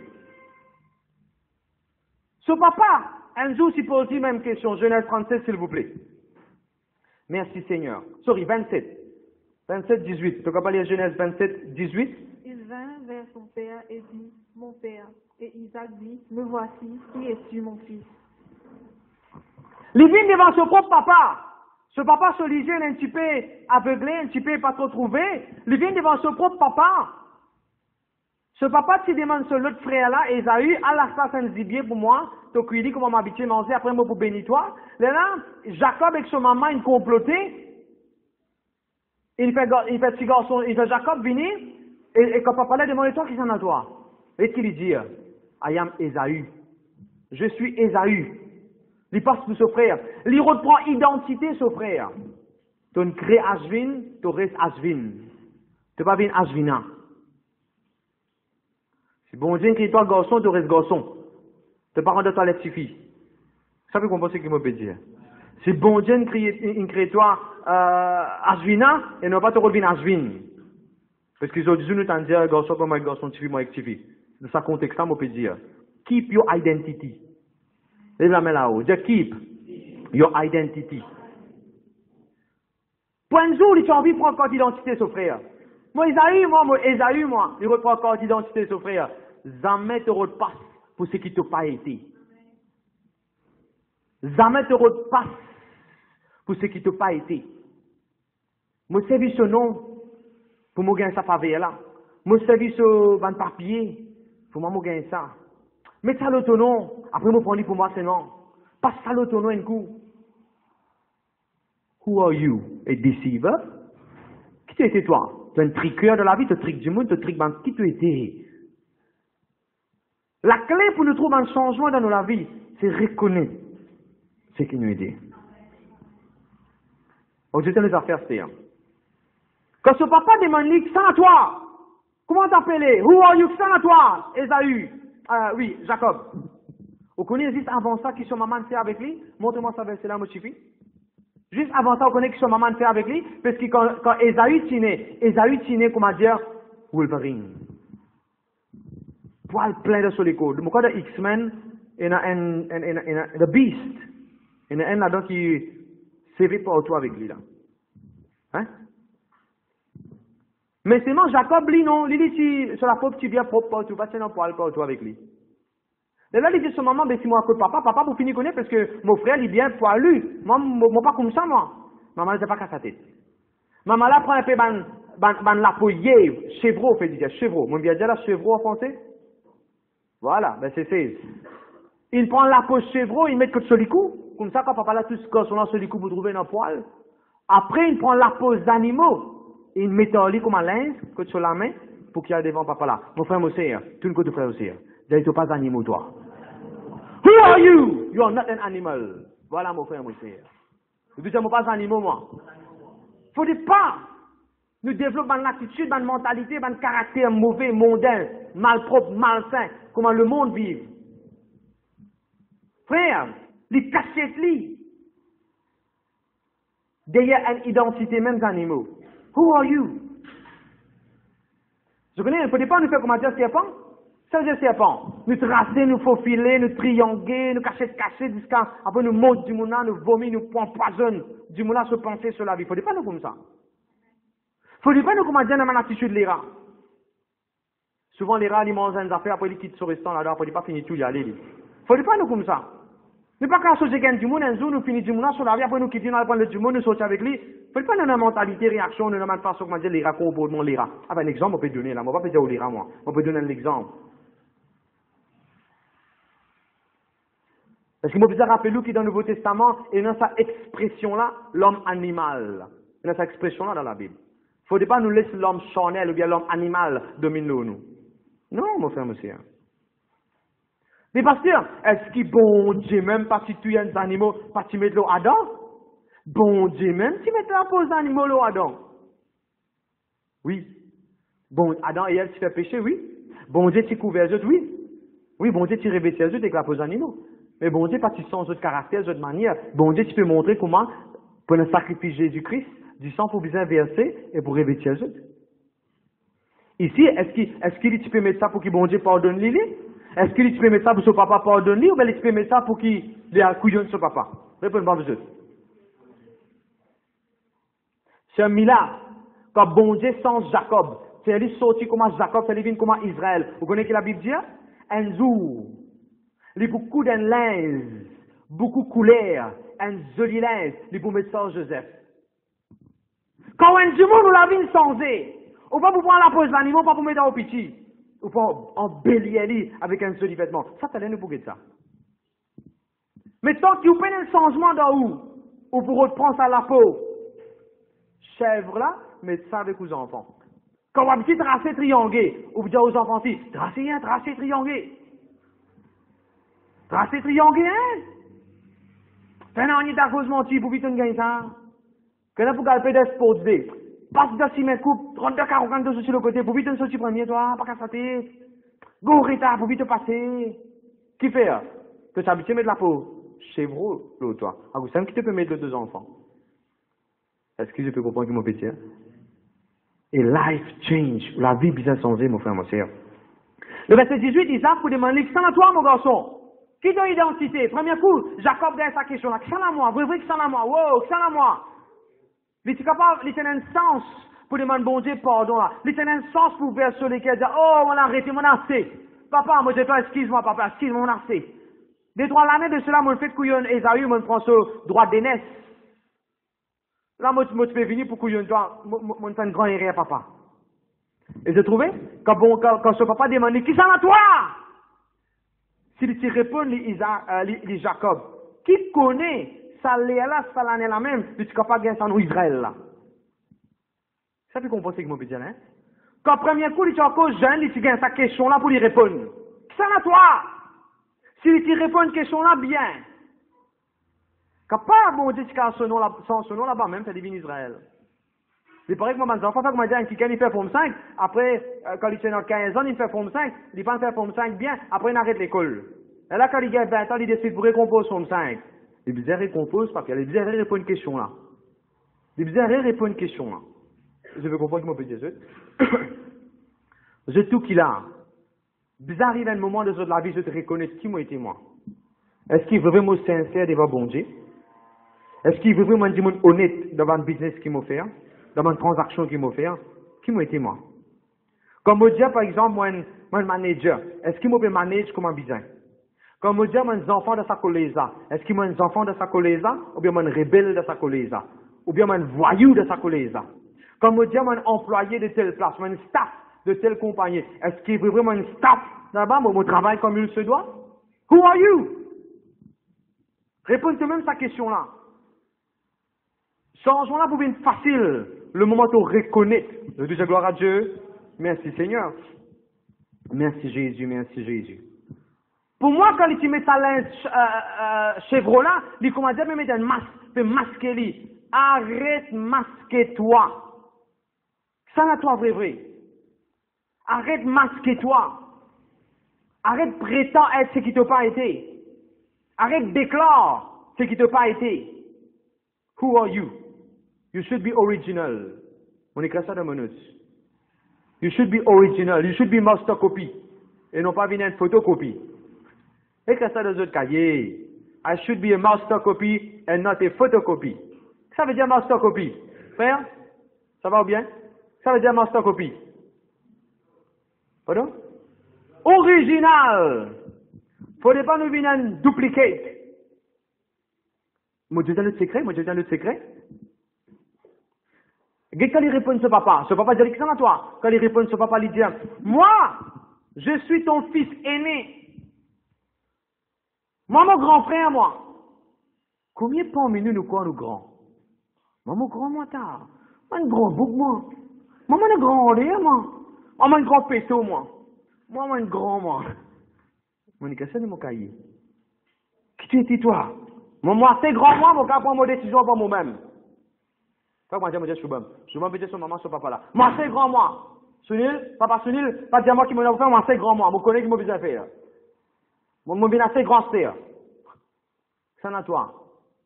Ce papa, un jour, s'il pose la même question, Genèse 37, s'il vous plaît. Merci Seigneur. Sorry, 27. 27, 18. Tu peux pas lire Genèse 27, 18? Il vint vers son père et dit, mon père. Et Isaac dit, me voici, qui es-tu mon fils? Il vient devant son propre papa. Ce papa se lisait un petit peu aveuglé, un petit peu pas trop trouvé. Il vient devant son propre papa. Ce papa qui demande sur l'autre frère là, Esaü, Allah ça c'est un zibier pour moi. Donc il dit comment m'habituer à manger après moi pour bénir toi. Là, Jacob avec son maman, il complotait. Il fait petit garçon, il fait Jacob venir. Et quand papa l'a demandé toi, qui s'en a toi? Et ce qu'il lui dit? I am Esaü. Je suis Esaü. Il passe pour son frère. Il reprend identité son frère. Tu crées Ashvin, tu restes Ashvin. Tu vas venir Ashvina. Si bon Dieu crée toi garçon, tu restes garçon. Tu ne pas rendre toilette suffit. Ça peut comprendre ce qu'il me peut dire. Si bon Dieu crée toi Ashvina, et ne pas te revenir Ashvin. Parce qu'ils ont dit, nous t'en dire garçon comme un garçon, suffit, moi suffit. Dans ce contexte-là, on peut dire, keep your identity. Et la main là-haut, just keep your identity. Point de jour, il a envie de prendre carte d'identité, son frère. Moi, Esaü, moi, il reprend carte d'identité, son frère. Jamais te repasse pour ce qui t'a pas été. Jamais te repasse pour ce qui t'a pas été. Moi, servis ce nom pour me gagner sa faveur là. Moi, servis ce ban papier pour moi gagner ça. Mets ça l'autonom, après me prendre pour moi c'est non. Passe ça l'autonom un coup. Who are you? A deceiver? Qui tu étais toi? Tu es un triqueur de la vie, tu triques du monde, tu triques qui tu étais? La clé pour nous trouver un changement dans notre vie, c'est reconnaître ce qui nous aide. Donc, j'étais les affaires, c'est. Quand ce papa demande, ça à toi, comment t'appeler? Who are you? Ça à toi, Esaü. Oui, Jacob. Vous connaissez juste avant ça qui son maman fait avec lui? Montre-moi ça verset là, me suffit. Juste avant ça, vous connaissez qui son maman fait avec lui? Parce que quand Esaü tinait, comment dire, Wolverine. Poil plein de solicode. Mon cas de X-Men, il y a The Beast. Il y a un là-dedans qui sévit partout avec lui là. Hein? Mais sinon, Jacob, lui, non, il dit, sur la pauvre, tu viens propre, tu vas tenir un poil partout avec lui. Et là, il dit, son maman, ben, si moi, que papa, pour finir connaître, parce que mon frère, il est bien poilu. Moi, pas comme ça, moi. Maman, c'est pas qu'à sa tête. Maman, là, prend un peu, la poyer, chevreau, fait dire, chevreau. Mon bien dire là, chevreau en français? Voilà, ben, c'est. Il prend la peau chevreau, il met que sur les coups. Comme ça, quand papa, là, tout ce qu'on a sur les coups pour trouver un poil. Après, il prend la peau d'animaux. Il met en lit comme un linge, que sur la main, pour qu'il y ait devant papa là. Mon frère Mossé, tu ne connais pas frère Mossé. Tu n'es pas un animal, toi. Who are you? You are not an animal. Voilà, mon frère Mossé. Tu ne dis pas un animal, moi. Il ne faut pas nous développer une attitude, une mentalité, un caractère mauvais, mondain, malpropre, malsain, comment le monde vit. Frère, les cachettes, derrière une identité, même animaux. Who are you? Je connais, il ne faut pas nous faire comment dire serpent. Ça veut dire serpent. Nous tracer, nous faufiler, nous trianguer, nous cacher, jusqu'à, après nous monter du moulin, nous vomir, nous empoisonner du moulin, se penser sur la vie. Il ne faut pas nous comme ça. Il ne faut pas nous comment dire dans mon attitude les rats. Souvent les rats, ils mangent des affaires, après ils quittent ce restaurant là-dedans, après ils pas fini tout y aller. Il ne faut pas nous comme ça. Ne pas qu'à sauter du monde, un jour, nous finissons du monde sur la vie, après nous quittons, nous prendre du monde, nous sortir avec lui. Il ne faut pas nous avoir mentalité, réaction, nous avoir façon, comment dire, les rats, comportement, les rats. Ah ben, un exemple, on peut donner là. On ne va pas dire aux les rats, moi. On peut donner un exemple. Parce qu'il m'a besoin de rappeler qui dans le Nouveau Testament, et dans sa expression-là, l'homme animal. Et dans sa expression-là dans la Bible. Il ne faut pas nous laisser l'homme charnel ou bien l'homme animal dominer nous. Non, mon frère, monsieur. Mais pasteur, est-ce que bon Dieu même pas si tu es un animal, pas tu mets l'eau à Adam? Bon Dieu même tu mets la pose animaux l'eau à Adam? Oui. Bon, Adam et Ève, tu fais péché, oui. Bon Dieu, tu couvres les autres, oui. Oui, bon Dieu, tu revêtis les autres avec la pose animaux. Mais bon Dieu, pas tu sens autre caractère, autre manière. Bon Dieu, tu peux montrer comment, pour le sacrifice Jésus-Christ, du sang pour bien verser et pour revêtir les autres. Ici, est-ce qu'il tu peux mettre ça pour que bon Dieu pardonne Lily? Est-ce qu'il tu peux mettre ça pour son papa pardonner ou bien tu peux mettre ça pour qu'il ait un couillon de son papa? Répondez-moi, vous autres. C'est un miracle. Quand bon Dieu sans Jacob, c'est lui sorti comme Jacob, c'est lui venu comme Israël. Vous connaissez que la Bible dit? Un jour, il y a beaucoup d'un linge, beaucoup de couleurs, un joli linge, il pour mettre ça Joseph. Quand on dit nous la vie changée, ou pas pour prendre la pose de l'animal, pas pour mettre au petit, ou pas embellir avec un joli vêtement. Ça, t'as l'air pour ça. Mais tant que vous prenez un changement dans où, ou vous reprendre ça à la peau, chèvre là, mettez ça avec vos enfants. Quand vous avez un petit tracé triangulé, ou vous dites aux enfants, tracé un tracé triangulé. Tracé triangulé, hein? Maintenant, on est à cause de mon type, vous vite gagner ça. Quand vous galpez des sports day, passe de 6 mètres coupe, 32, 42 sur le côté, vous vite un sorti premier, toi, pas qu'à sa tête. Go, Rita, vous vite passer. Qui fait, que tu habitué à mettre la peau? Chevreau, l'autre, toi. Ah, vous savez qui te peut mettre les 2 enfants? Est-ce que je peux comprendre que mon petit, hein? Et life change, la vie bien changée, mon frère, mon sœur. Le verset 18, Isaac vous demande, qui s'en à toi, mon garçon? Qui ton identité? Premier coup, Jacob gagne sa question là. Qui s'en à moi? Vrai, qui s'en à moi? Wow, qui s'en à moi? Il est capable, il a un sens pour demander bon Dieu pardon là. Il a un sens pour faire sur lesquels dire, oh, on a arrêté, on a assez. Papa, moi, je toi, excuse-moi, papa, excuse-moi, on a assez. Des 3 années de cela, mon fait couillon, Esaü, mon prend ce droit d'aînesse. Là, moi, tu peux venir pour couillon, toi, mon fait un grand erreur, papa. Et j'ai trouvé, quand ce papa demande, qui s'en à toi? S'il te répond, les Jacob, qui connaît, ça l'est là, ça l'année là même, tu es capable de gagner ça en Israël là. Ça peut comprendre ce que je peux dire, hein? Quand premier coup, il est encore jeune, il gagne sa question là pour lui répondre. Qui s'en à toi? S'il te répond une question là, bien. Quand pas, bon Dieu, tu as son nom là-bas même, ça devient Israël. C'est pareil que moi, mes enfants, quand moi, un quelqu'un, il fait forme 5, après, quand il tient 15 ans, il fait forme 5, il pense faire forme 5 bien, après, il arrête l'école. Et là, quand il a 20 ans, il décide pour récomposer forme 5. Il bizarre récompose, parce qu'il est bizarre répond une question là. Il bizarre répond une question là. Je veux comprendre comment on peut dire ça. Je tout qu'il a. Bizarre arrive un moment de la vie, je te reconnais qui m'a été moi. Est-ce qu'il veut vraiment sincère devant bon Dieu? Est-ce qu'il veut vraiment dire honnête devant le business qu'il m'a fait? Dans une transaction qu'il m'a fait, qui m'a été moi? Comme je dis, par exemple, moi, un manager, est-ce qu'il m'a fait manager comme un business? Comme je dis, moi, un enfant de sa collège, est-ce qu'il m'a un enfant de sa collège, ou bien un rebelle de sa collège, ou bien un voyou de sa collège? Comme je dis, un employé de telle place, un staff de telle compagnie, est-ce qu'il veut vraiment un staff là-bas, mon travail comme il se doit? Who are you? Réponds même sa question-là. Changeons-là pour une facile. Le moment où on reconnaît. Je dis gloire à Dieu. Merci Seigneur. Merci Jésus, merci Jésus. Pour moi, quand il met sa linge chevreau-là, il commence à mettre un masque, peut masquer lui. Arrête masquer-toi. Ça n'a toi vrai. Arrête masquer-toi. Arrête prétend être ce qui t'a pas été. Arrête déclare ce qui t'a pas été. Who are you? You should be original. On écrit ça dans mon notes. You should be original. You should be master copy. Et non pas venir une photocopie. Écris ça dans votre cahier. I should be a master copy and not a photocopy. Ça veut dire master copy. Frère, ça va bien? Ça veut dire master copy. Pardon? Original. Faudrait pas nous venir un duplicate. Moi, je dis le secret. Quand il répond ce papa dit, qu'est-ce à toi? Quand il répond ce papa, il dit, moi, je suis ton fils aîné. Moi, mon grand frère, moi. Combien parmi nous croient nous grands? Moi, mon grand, moi, tard. Moi, un grand bouc, moi. Moi, un grand rire, moi. Moi, un grand péto, moi. Moi, un grand, moi. Mon écrit de mon cahier. Qui tu étais, toi? Moi, c'est grand, moi, mon cas, prendre mon décision pour moi-même. Pas moi, je suis Shubham peut son maman, son papa là. Moi, c'est grand, moi. Sunil, papa Sunil, pas dire moi qui m'a fait, moi, c'est grand, moi. Vous connaissez qui m'a besoin de faire. Moi, bien assez grand, c'est. Ça n'a toi.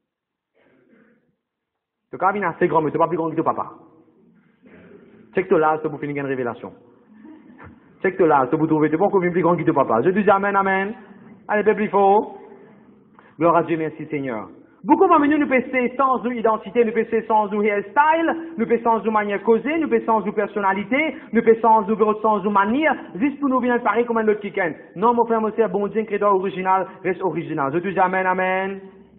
Tu as bien assez grand, mais tu n'es pas plus grand que ton papa. Check toi là, c'est pour finir une révélation. Check toi là, c'est pour trouver, tu n'es pas encore plus grand que ton papa. Je dis amen, amen. Allez, peuple, il faut. Gloire à Dieu, merci Seigneur. Beaucoup de nous pensons sans nos identité, nous pensons sans nos hairstyle, nous pensons sans nos manières causées, nous pensons sans nos personnalités, nous pensons sans nos manières, juste pour nous venir pareil comme un autre qui. Non, mon frère, mon sœur, bon Dieu, créateur original, reste original. Je te dis amen, amen.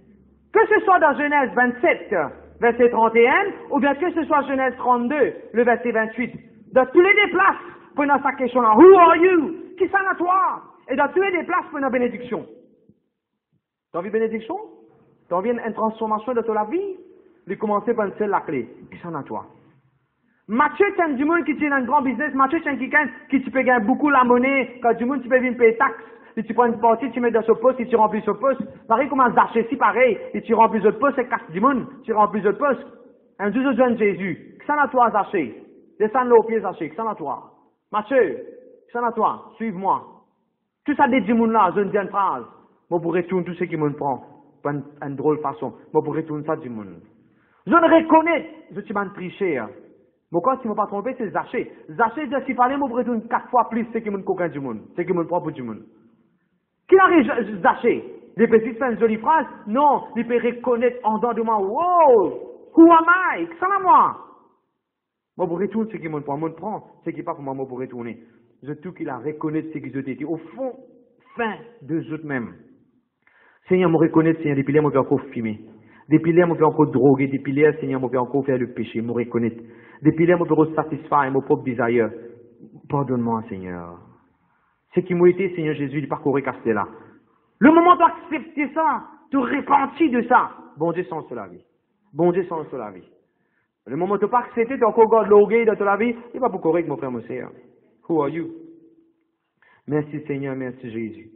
Que ce soit dans Genèse 27, verset 31, ou bien que ce soit Genèse 32, le verset 28. Dans tous les deux places, prenons sa question-là. Who are you? Qui s'en a toi? Et dans tous les deux places, prenons bénédiction. T'as envie de bénédiction? T'as envie d'une transformation de ta vie? De commencer par une seule la clé. Qui s'en a toi? Mathieu, c'est du monde qui tient un grand business. Mathieu, c'est quelqu'un qui tu peux gagner beaucoup la monnaie. Quand du monde, tu peux venir payer taxes. Et tu prends une partie, tu mets dans ce poste, et tu remplis ce poste. Pareil comme un Zaché, si pareil. Et tu remplis ce poste, c'est casse du monde. Tu remplis ce poste. Un Dieu de Jésus. Qui s'en a toi, Zaché? Descends le au pied, Zaché. Qui s'en a toi? Mathieu, qui s'en a toi? Suive-moi. Tout ça des monde là, je ne dis une phrase. Moi, pour retourner tout ce qui me prend. Pas une drôle façon. Moi, pour retourner ça du monde. Je ne reconnais, je suis un tricheur. Mais quand tu ne m'as pas trompé, c'est Zaché. Zaché dit s'il fallait me retourner 4 fois plus ce qui me coquin du monde. Ce qui me prend pour du monde. Qui arrive Zaché? Les petites faire une jolie phrase? Non, il peut reconnaître en dedans de moi. Wow! Who am I? Qui s'en a moi? Moi, pour retourner ce qui me prend, ce qui n'est pas pour moi, pour retourner. Je tout qu'il a reconnaître ce qui ont été. Au fond, fin de eux mêmes. Seigneur, me reconnaître, Seigneur, depuis là, je peux encore fumer. Depuis là, je peux encore droguer. Depuis là, Seigneur, je peux encore faire le péché, me reconnaître. Depuis là, je peux satisfaire mon propre désir. Pardonne-moi, Seigneur. Ce qui m'a été, Seigneur Jésus, il n'est pas correct à cela. Le moment d'accepter ça, de repentir de ça, bon Dieu sans la vie. Bon Dieu sans la vie. Le moment de pas accepter, tu as encore gardé l'orgueil dans ta vie, il n'est pas pour correct, mon frère, mon Seigneur. Who are you? Merci Seigneur, merci Jésus.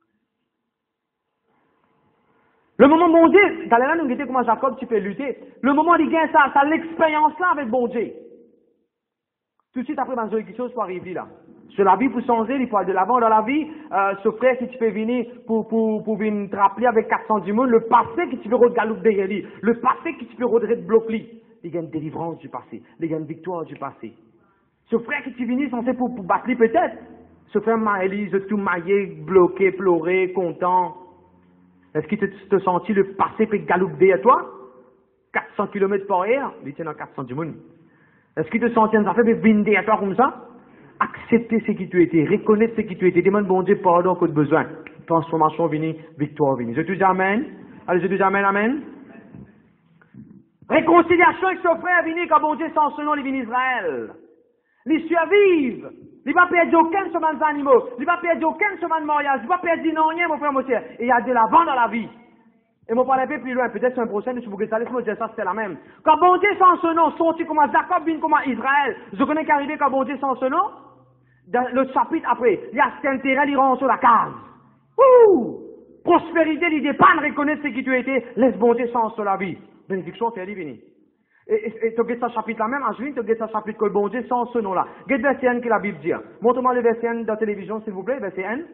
Le moment bon Dieu, dans la nous guetter comment Jacob tu peux lutter. Le moment il gagne ça, l'expérience là avec bon Dieu. Tout de suite après, dans quelque chose pour arriver là. Sur la vie pour changer, il faut aller de l'avant dans la vie. Ce frère si tu peux venir pour venir te rappeler avec 400 du monde, le passé que tu veux regalouper derrière lui, le passé que tu peux redresser de bloquer. Il y a une délivrance du passé, il y a une victoire du passé. Ce frère que tu venais censé pour battre lui peut-être. Ce frère Maëlys, tout maillé, bloqué, pleuré, content. Est-ce qu'il te sentit le passé peut galouper à toi? 400 km par heure, il tient dans 400 du monde. Est-ce qu'il te sentit un affaire peut binder à toi comme ça? Accepter ce qui tu étais, reconnaître ce qui tu étais, demande bon Dieu pardon que tu as besoin. Transformation venue, victoire venue. Je te dis amen. Allez, je te dis amen, amen. Réconciliation avec ce frère venu quand bon Dieu sans ce nom, il vient Israël. Il survivent. Il ne va pas perdre aucun semaine d'animaux. Il ne va pas perdre aucun semaine de mariage. Il ne va pas perdre rien, mon frère, mon cher. Et il y a de l'avant dans la vie. Et mon parler un peu plus loin. Peut-être sur un prochain, je pourrais laisser dire ça, c'est la même. Quand bon Dieu sans ce nom, sorti comme Jacob, vient comme Israël. Je connais qu'arrivé quand bon Dieu sans ce nom. Dans le chapitre après, il y a cet intérêt, il rentre sur la case. Ouh! Prospérité, il dépend de reconnaître ce qui tu étais. Laisse bon Dieu sans la vie. Bénédiction, c'est lui venir. Et tu regardes ce chapitre là même, en juin, tu regardes ce chapitre que bon Dieu sans ce nom-là. Regarde le verset 1 que la Bible dit. Montre-moi le verset 1 de la télévision, s'il vous plaît, verset 1.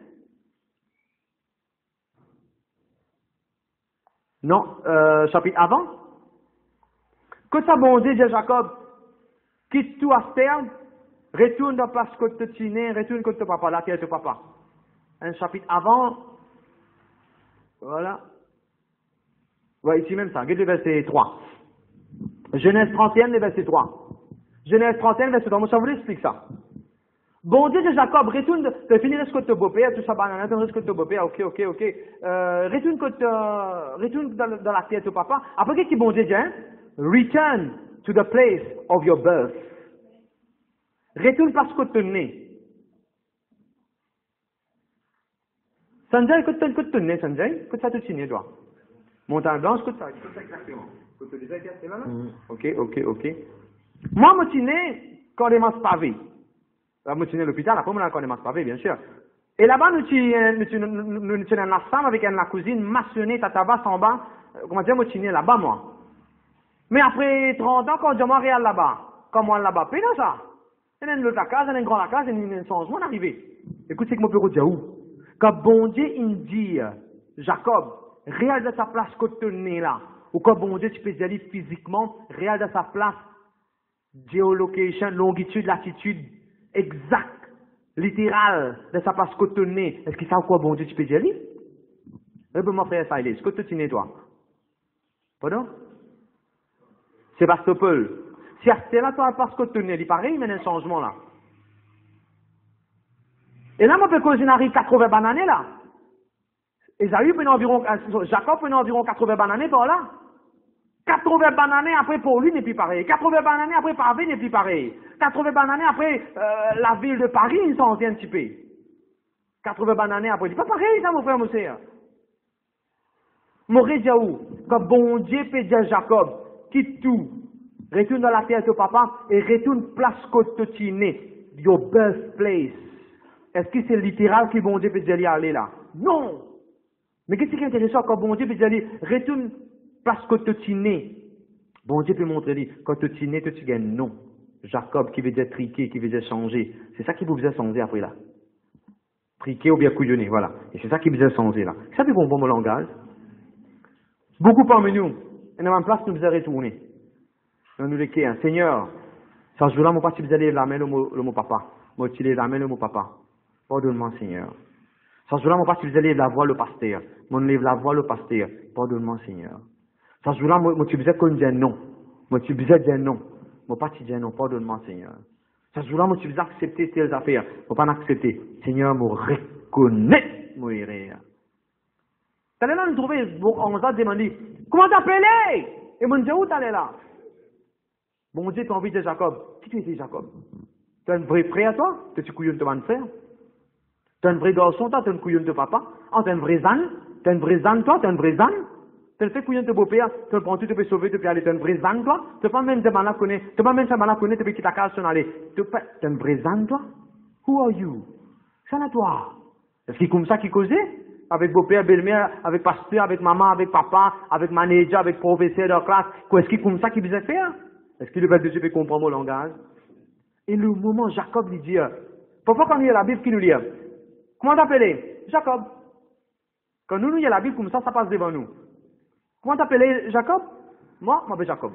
Non, chapitre avant. Que ça bon Dieu dit à Jacob, quitte tout à terre, retourne dans la place que tu tiens, retourne côté papa, la terre de papa. Un chapitre avant, voilà. Ouais, ici même ça, regarde le verset 3. Genèse 31, le verset 3. Genèse 31, verset 3. Moi, ça vous explique ça. Bon Dieu de Jacob, retourne, tu finis ce que tu beau-père, tout ça, banane, tu ce que tu beau-père, ok. Retourne dans la terre de papa. Après, qu'est-ce que bon Dieu dit, hein? Return to the place of your birth. Retourne parce que tu es né. Sanjay, que tu es né, Sanjay? Que ça tu es né, toi? Montagne Blanche, que ça exactement. Que tu disais qu'il y a là? Ok. Moi, je suis né quand on est pavé. Là, je suis né à l'hôpital, après, on est pavé, bien sûr. Et là-bas, nous sommes dans la salle avec la cousine maçonnée, tatava, en bas. Comment dire, moi, je suis né là-bas, moi. Mais après 30 ans, quand je suis à Montréal là-bas, comme moi là-bas, puis là, ça. Il y a une autre case, il y a une grande case, il y a un changement d'arrivée. Écoute, c'est que mon bureau dit où? Quand bon Dieu, il dit, Jacob, réel de sa place que tu es né là. Ou quand bon Dieu, tu peux dire physiquement, réel de sa place, géolocation, longitude, latitude, exact, littéral, de sa place que tu es né. Est-ce que ça ou quoi bon Dieu, tu peux dire? Eh bien, mon frère Silas, est-ce que tu es né toi? Pardon? Sébastopol. Si c'est là, toi, parce que tu es né, il paraît, il y a un changement là. Et là, on peut causer une 80 bananes là. Esaü prenait environ, Jacob prenait environ 80 bananes par là. 80 bananes après pour lui n'est plus pareil. 80 bananes après Paris n'est plus pareil. 80 bananes après la ville de Paris, ils sont un petit peu. 80 bananes après, c'est pas pareil ça mon frère, mon sœur. Mon où quand bon Dieu peut dire Jacob, quitte tout, retourne dans la terre de papa et retourne place côte né, your birthplace. Est-ce que c'est littéral que bon Dieu peut dire aller là? Non! Mais qu'est-ce qui est intéressant quand bon Dieu peut dire retourne place côte né? Bon Dieu peut montrer lui, quand tu né, tu gagnes non. Jacob qui veut dire triquer, qui veut dire changer. C'est ça qui vous faisait changer après là. Triquer ou bien couillonner, voilà. Et c'est ça qui vous faisait changer là. Ça fait bon langage. Beaucoup parmi nous, et dans la place, nous faisons retourner. Nous les quais, Seigneur, ce jour-là, mon papa, si vous allez la main, le mon papa. Moi, tu lèves la main, le mon papa. Pardonne-moi, Seigneur. Ce jour-là, mon papa, si vous allez la voix, le pasteur. Moi, lève la voix, le pasteur. Pardonne-moi, Seigneur. Ce jour-là, moi, tu faisais qu'on dise non. Moi, tu faisais dire non. Mon papa, tu dis non. Pardonne-moi, Seigneur. Ce jour-là, moi, tu faisais accepter telles affaires. Moi, pas accepter. Seigneur, moi, reconnais, moi, erreur. T'allais là nous trouver, on nous a demandé, comment t'appelles? Et mon Dieu, où t'allais là? Bon Dieu, t'as envie de Jacob. Qui tu étais Jacob? T'as un vrai frère toi? T'es-tu couillon de ton frère? T'as un vrai garçon toi? T'as un couillon de papa? Ah, t'as un vrai âne? T'as un vrai âne toi? T'as un vrai âne? T'as le fait couillon de beau-père? T'as le prends, tu te peux sauver, tu peux aller. T'as un vrai âne toi? T'as pas même de malin connaître, t'as pas même de malin connaître, tu peux quitter ta case, aller. T'as un vrai âne toi? Who are you? C'est là toi. Est-ce qu'il est comme ça qu'il causait? Avec beau-père, belle-mère, avec pasteur, avec maman, avec papa, avec manager, avec professeur de classe. Est-ce qu'il est comme ça qu'il faisait faire? Est-ce que le Père de Dieu peut comprendre mon langage? Et le moment, Jacob lui dit, pourquoi quand il y a la Bible qui nous lit, comment t'appelles? Jacob. Quand nous il y a la Bible comme ça passe devant nous. Comment t'appelles Jacob? Moi, je m'appelle Jacob.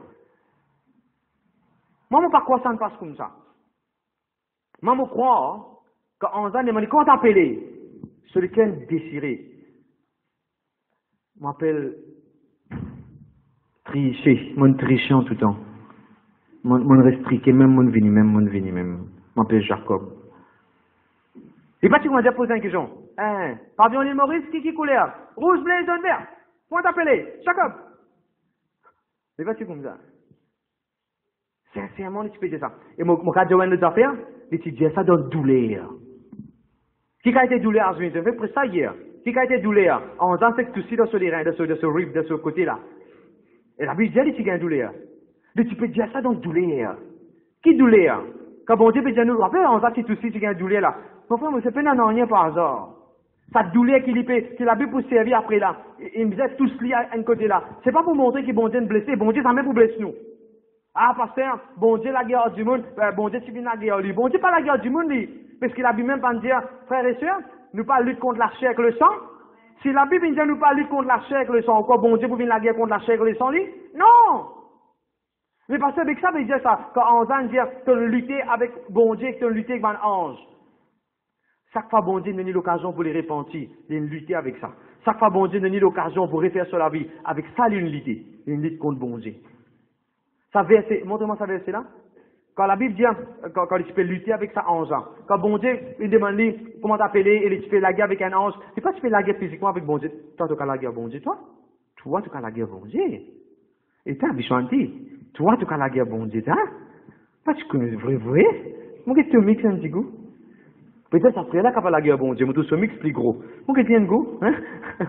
Moi, je ne sais pas quoi ça ne passe comme ça. Moi, je crois, quand on a demandé, comment t'appelles? Celui qui est désiré. Je m'appelle tricher, mon tricher en tout temps. Mon restriqué, même mon vini, même. Je m'appelle Jacob. Et pas tu m'as déjà posé une question. Pavillon l'île Maurice, qui couleur? Rouge, bleu, jaune, vert. Comment t'appeler? Jacob. Et pas tu comme ça. Sincèrement, tu peux dire ça. Et mon cadre de affaires, tu dis ça dans douleur. Qui a été douleur, je vais faire ça hier. Qui a été douleur? En faisant cette touche dans ce rein, de ce rib, de ce côté-là. Et la Bible dit qu'il y a une douleur. Mais tu peux dire ça dans douleur. Qui douleur? Quand bon Dieu peut dire nous, rappelez, en faisant cette touche, il y a une douleur là. Mon frère, c'est pas rien par hasard. Cette douleur qu'il a bu pour servir après là. Il me disait tous liés à un côté là. C'est pas pour montrer que bon Dieu est blessé. Bon Dieu, ça même pour blesser nous. Ah, pasteur, bon Dieu, la guerre du monde, bon Dieu, tu viens la guerre lui. Bon Dieu, pas la guerre du monde, lui. Parce que la Bible même pas dire, frères et sœurs, nous pas lutter contre la chair et le sang. Si la Bible dit, nous pas lutter contre la chair et le sang, encore bon Dieu, vous venez la guerre contre la chair et le sang, lui? Non! Mais parce que avec ça, veut dire ça, quand on va dire, tu as lutté avec bon Dieu, tu as lutté avec un ange. Chaque fois, bon Dieu, nous donne l'occasion pour les repentir, de lutter avec ça. Chaque fois, bon Dieu, nous donne l'occasion pour refaire sur la vie. Avec ça, une lutte contre bon Dieu. Ça verset, montre-moi ça verset là. Quand la Bible dit, quand tu peux lutter avec ça ange, quand bon Dieu, il demande comment t'appeler, et tu fais la guerre avec un ange, c'est pas tu fais la guerre physiquement avec bon Dieu. Toi, tu fais la guerre bon Dieu, toi. Toi, tu fais la guerre bon Dieu. Et t'as chanté. Toi, tu fais la guerre bon Dieu, hein? Pas tu connais vrai. Moi, que tu mixes un petit goût. Peut-être ça serait là qu'à la guerre bon Dieu, mais tout ce mix plus gros. Moi, que tu as un goût, hein?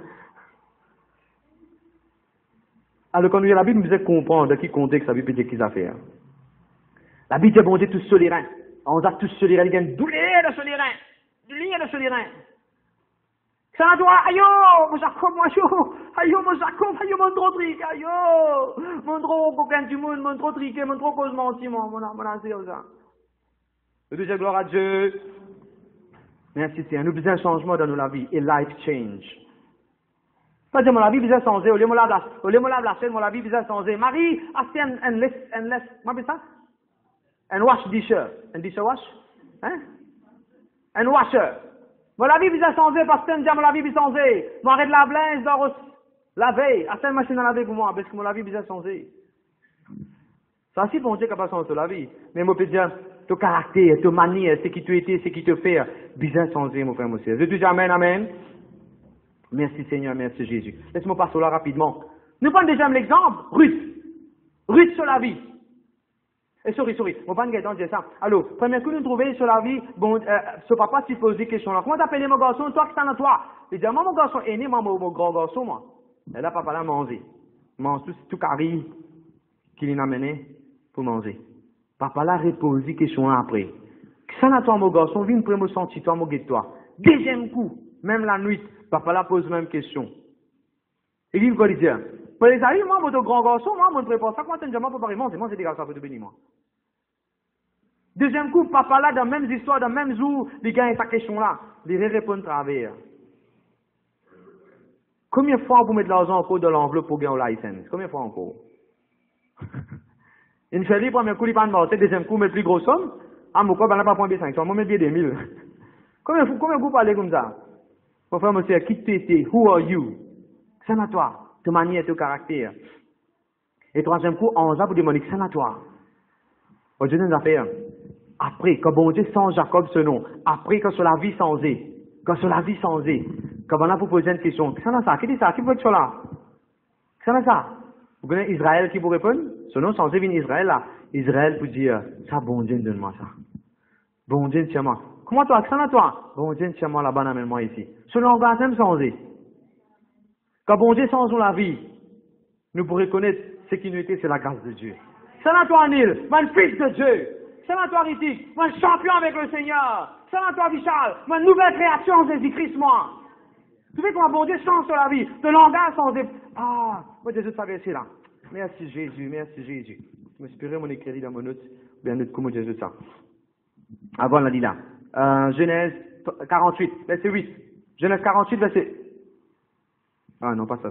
Alors, quand nous, la Bible nous faisait comprendre dans quel contexte la Bible dit qu'ils affaires. La Bible dit, bon Dieu, tous sur les reins. On a tous sur les reins, il y a une douleur sur les reins. Douleur sur les reins. Ça va toi, aïe, mon Jacob, mon Jacob, mon trop triqué, aïe, mon trop coquin du monde, mon trop triqué, mon trop cause menti, mon ancien, ça. Le deuxième gloire à Dieu. Merci, c'est un nous besoin de changement dans nos vies, et life change. Pas dire, mon vie besoin de changer, au lieu de la chaîne, mon vie besoin de changer. Marie, assieds un laisse, comment ça? Un wash disher. Un disher wash? Hein? Un washer. Mon vie besoin de changer, parce que mon vie besoin de changer. Mon arrête la blaise, dans laver. Assieds une machine à laver pour moi, parce que mon vie besoin de changer. Ça, c'est bon Dieu qui a pas changé la vie. Mais moi, je peux dire, ton caractère, ton manière, ce qui tu étais, ce qui te fait, besoin de changer, mon frère, mon frère. Je te dis amen, amen. Merci Seigneur, merci Jésus. Laisse-moi passer là rapidement. Nous prenons déjà l'exemple, Ruth. Ruth sur la vie. Sorry, on va pas dire ça. Alors, premier coup, nous trouvons sur la vie, bon, ce papa s'y pose des questions là. Comment t'appelles mon garçon, toi qui t'en as toi? Il dit, moi, mon garçon aîné, moi, mon grand garçon, moi. Et là, papa l'a mangé. Mange tout carré qu'il l'a amené pour manger. Papa l'a répondu des questions après. Ça n'a toi, mon garçon, viens me sentir toi, mon guette-toi. Deuxième coup, même la nuit, papa l'a pose même question. Et il va dire, pour les amis, moi, mon grand garçon, moi, je prépare ça, moi, je pour manger, moi, c'est des garçons pour te bénir, moi. Deuxième coup, papa là, dans la même histoire, dans le même jour, les gars, sa question là, il répond travers. Combien de fois vous mettez l'argent encore dans l'enveloppe pour gagner un licence? Combien de fois encore? Une fois, le premier coup, il pas de mort, deuxième coup, mais plus grosse somme. Ah, mon quoi, ben là, pas point B5, moi, mettre bien 2000. Combien vous parlez comme ça? Mon frère, monsieur, qui t'étais? Who are you? C'est à toi, de manière, de caractère. Et troisième coup, on va pour demander que c'est à toi. Je dis une affaire. Après, quand bon Dieu sans Jacob ce nom, après, quand sur la vie sans eux, quand on a pour poser une question, qu'est-ce que c'est ça? Qui dit ça? Qui peut être là? Qu'est-ce que c'est ça? Vous connaissez Israël qui vous répond? Ce nom sans eux vient Israël là. Israël pour dire, ça bon Dieu donne-moi ça. Bon Dieu tiens-moi. Comment toi? Qu'est-ce que toi? Bon Dieu tiens-moi là-bas, amène-moi ici. Ce nom va même sans eux. Quand bon Dieu sans nous la vie, nous pourrons reconnaître ce qui nous était, c'est la grâce de Dieu. C'est à toi, Neil, mon fils de Dieu. C'est à toi, Ritik, mon champion avec le Seigneur. C'est à toi, Vichal, ma nouvelle création en Jésus-Christ, moi. Tu sais comment bon Dieu change sur la vie, de langage sans... Ah, moi, Jésus savait c'est là. Merci Jésus, merci Jésus. Je m'inspirais mon écrit dans mon note, bien notre comment Jésus ça. Avant, on l'a dit là. Genèse 48, verset 8. Genèse 48, verset... Ah non, pas ça.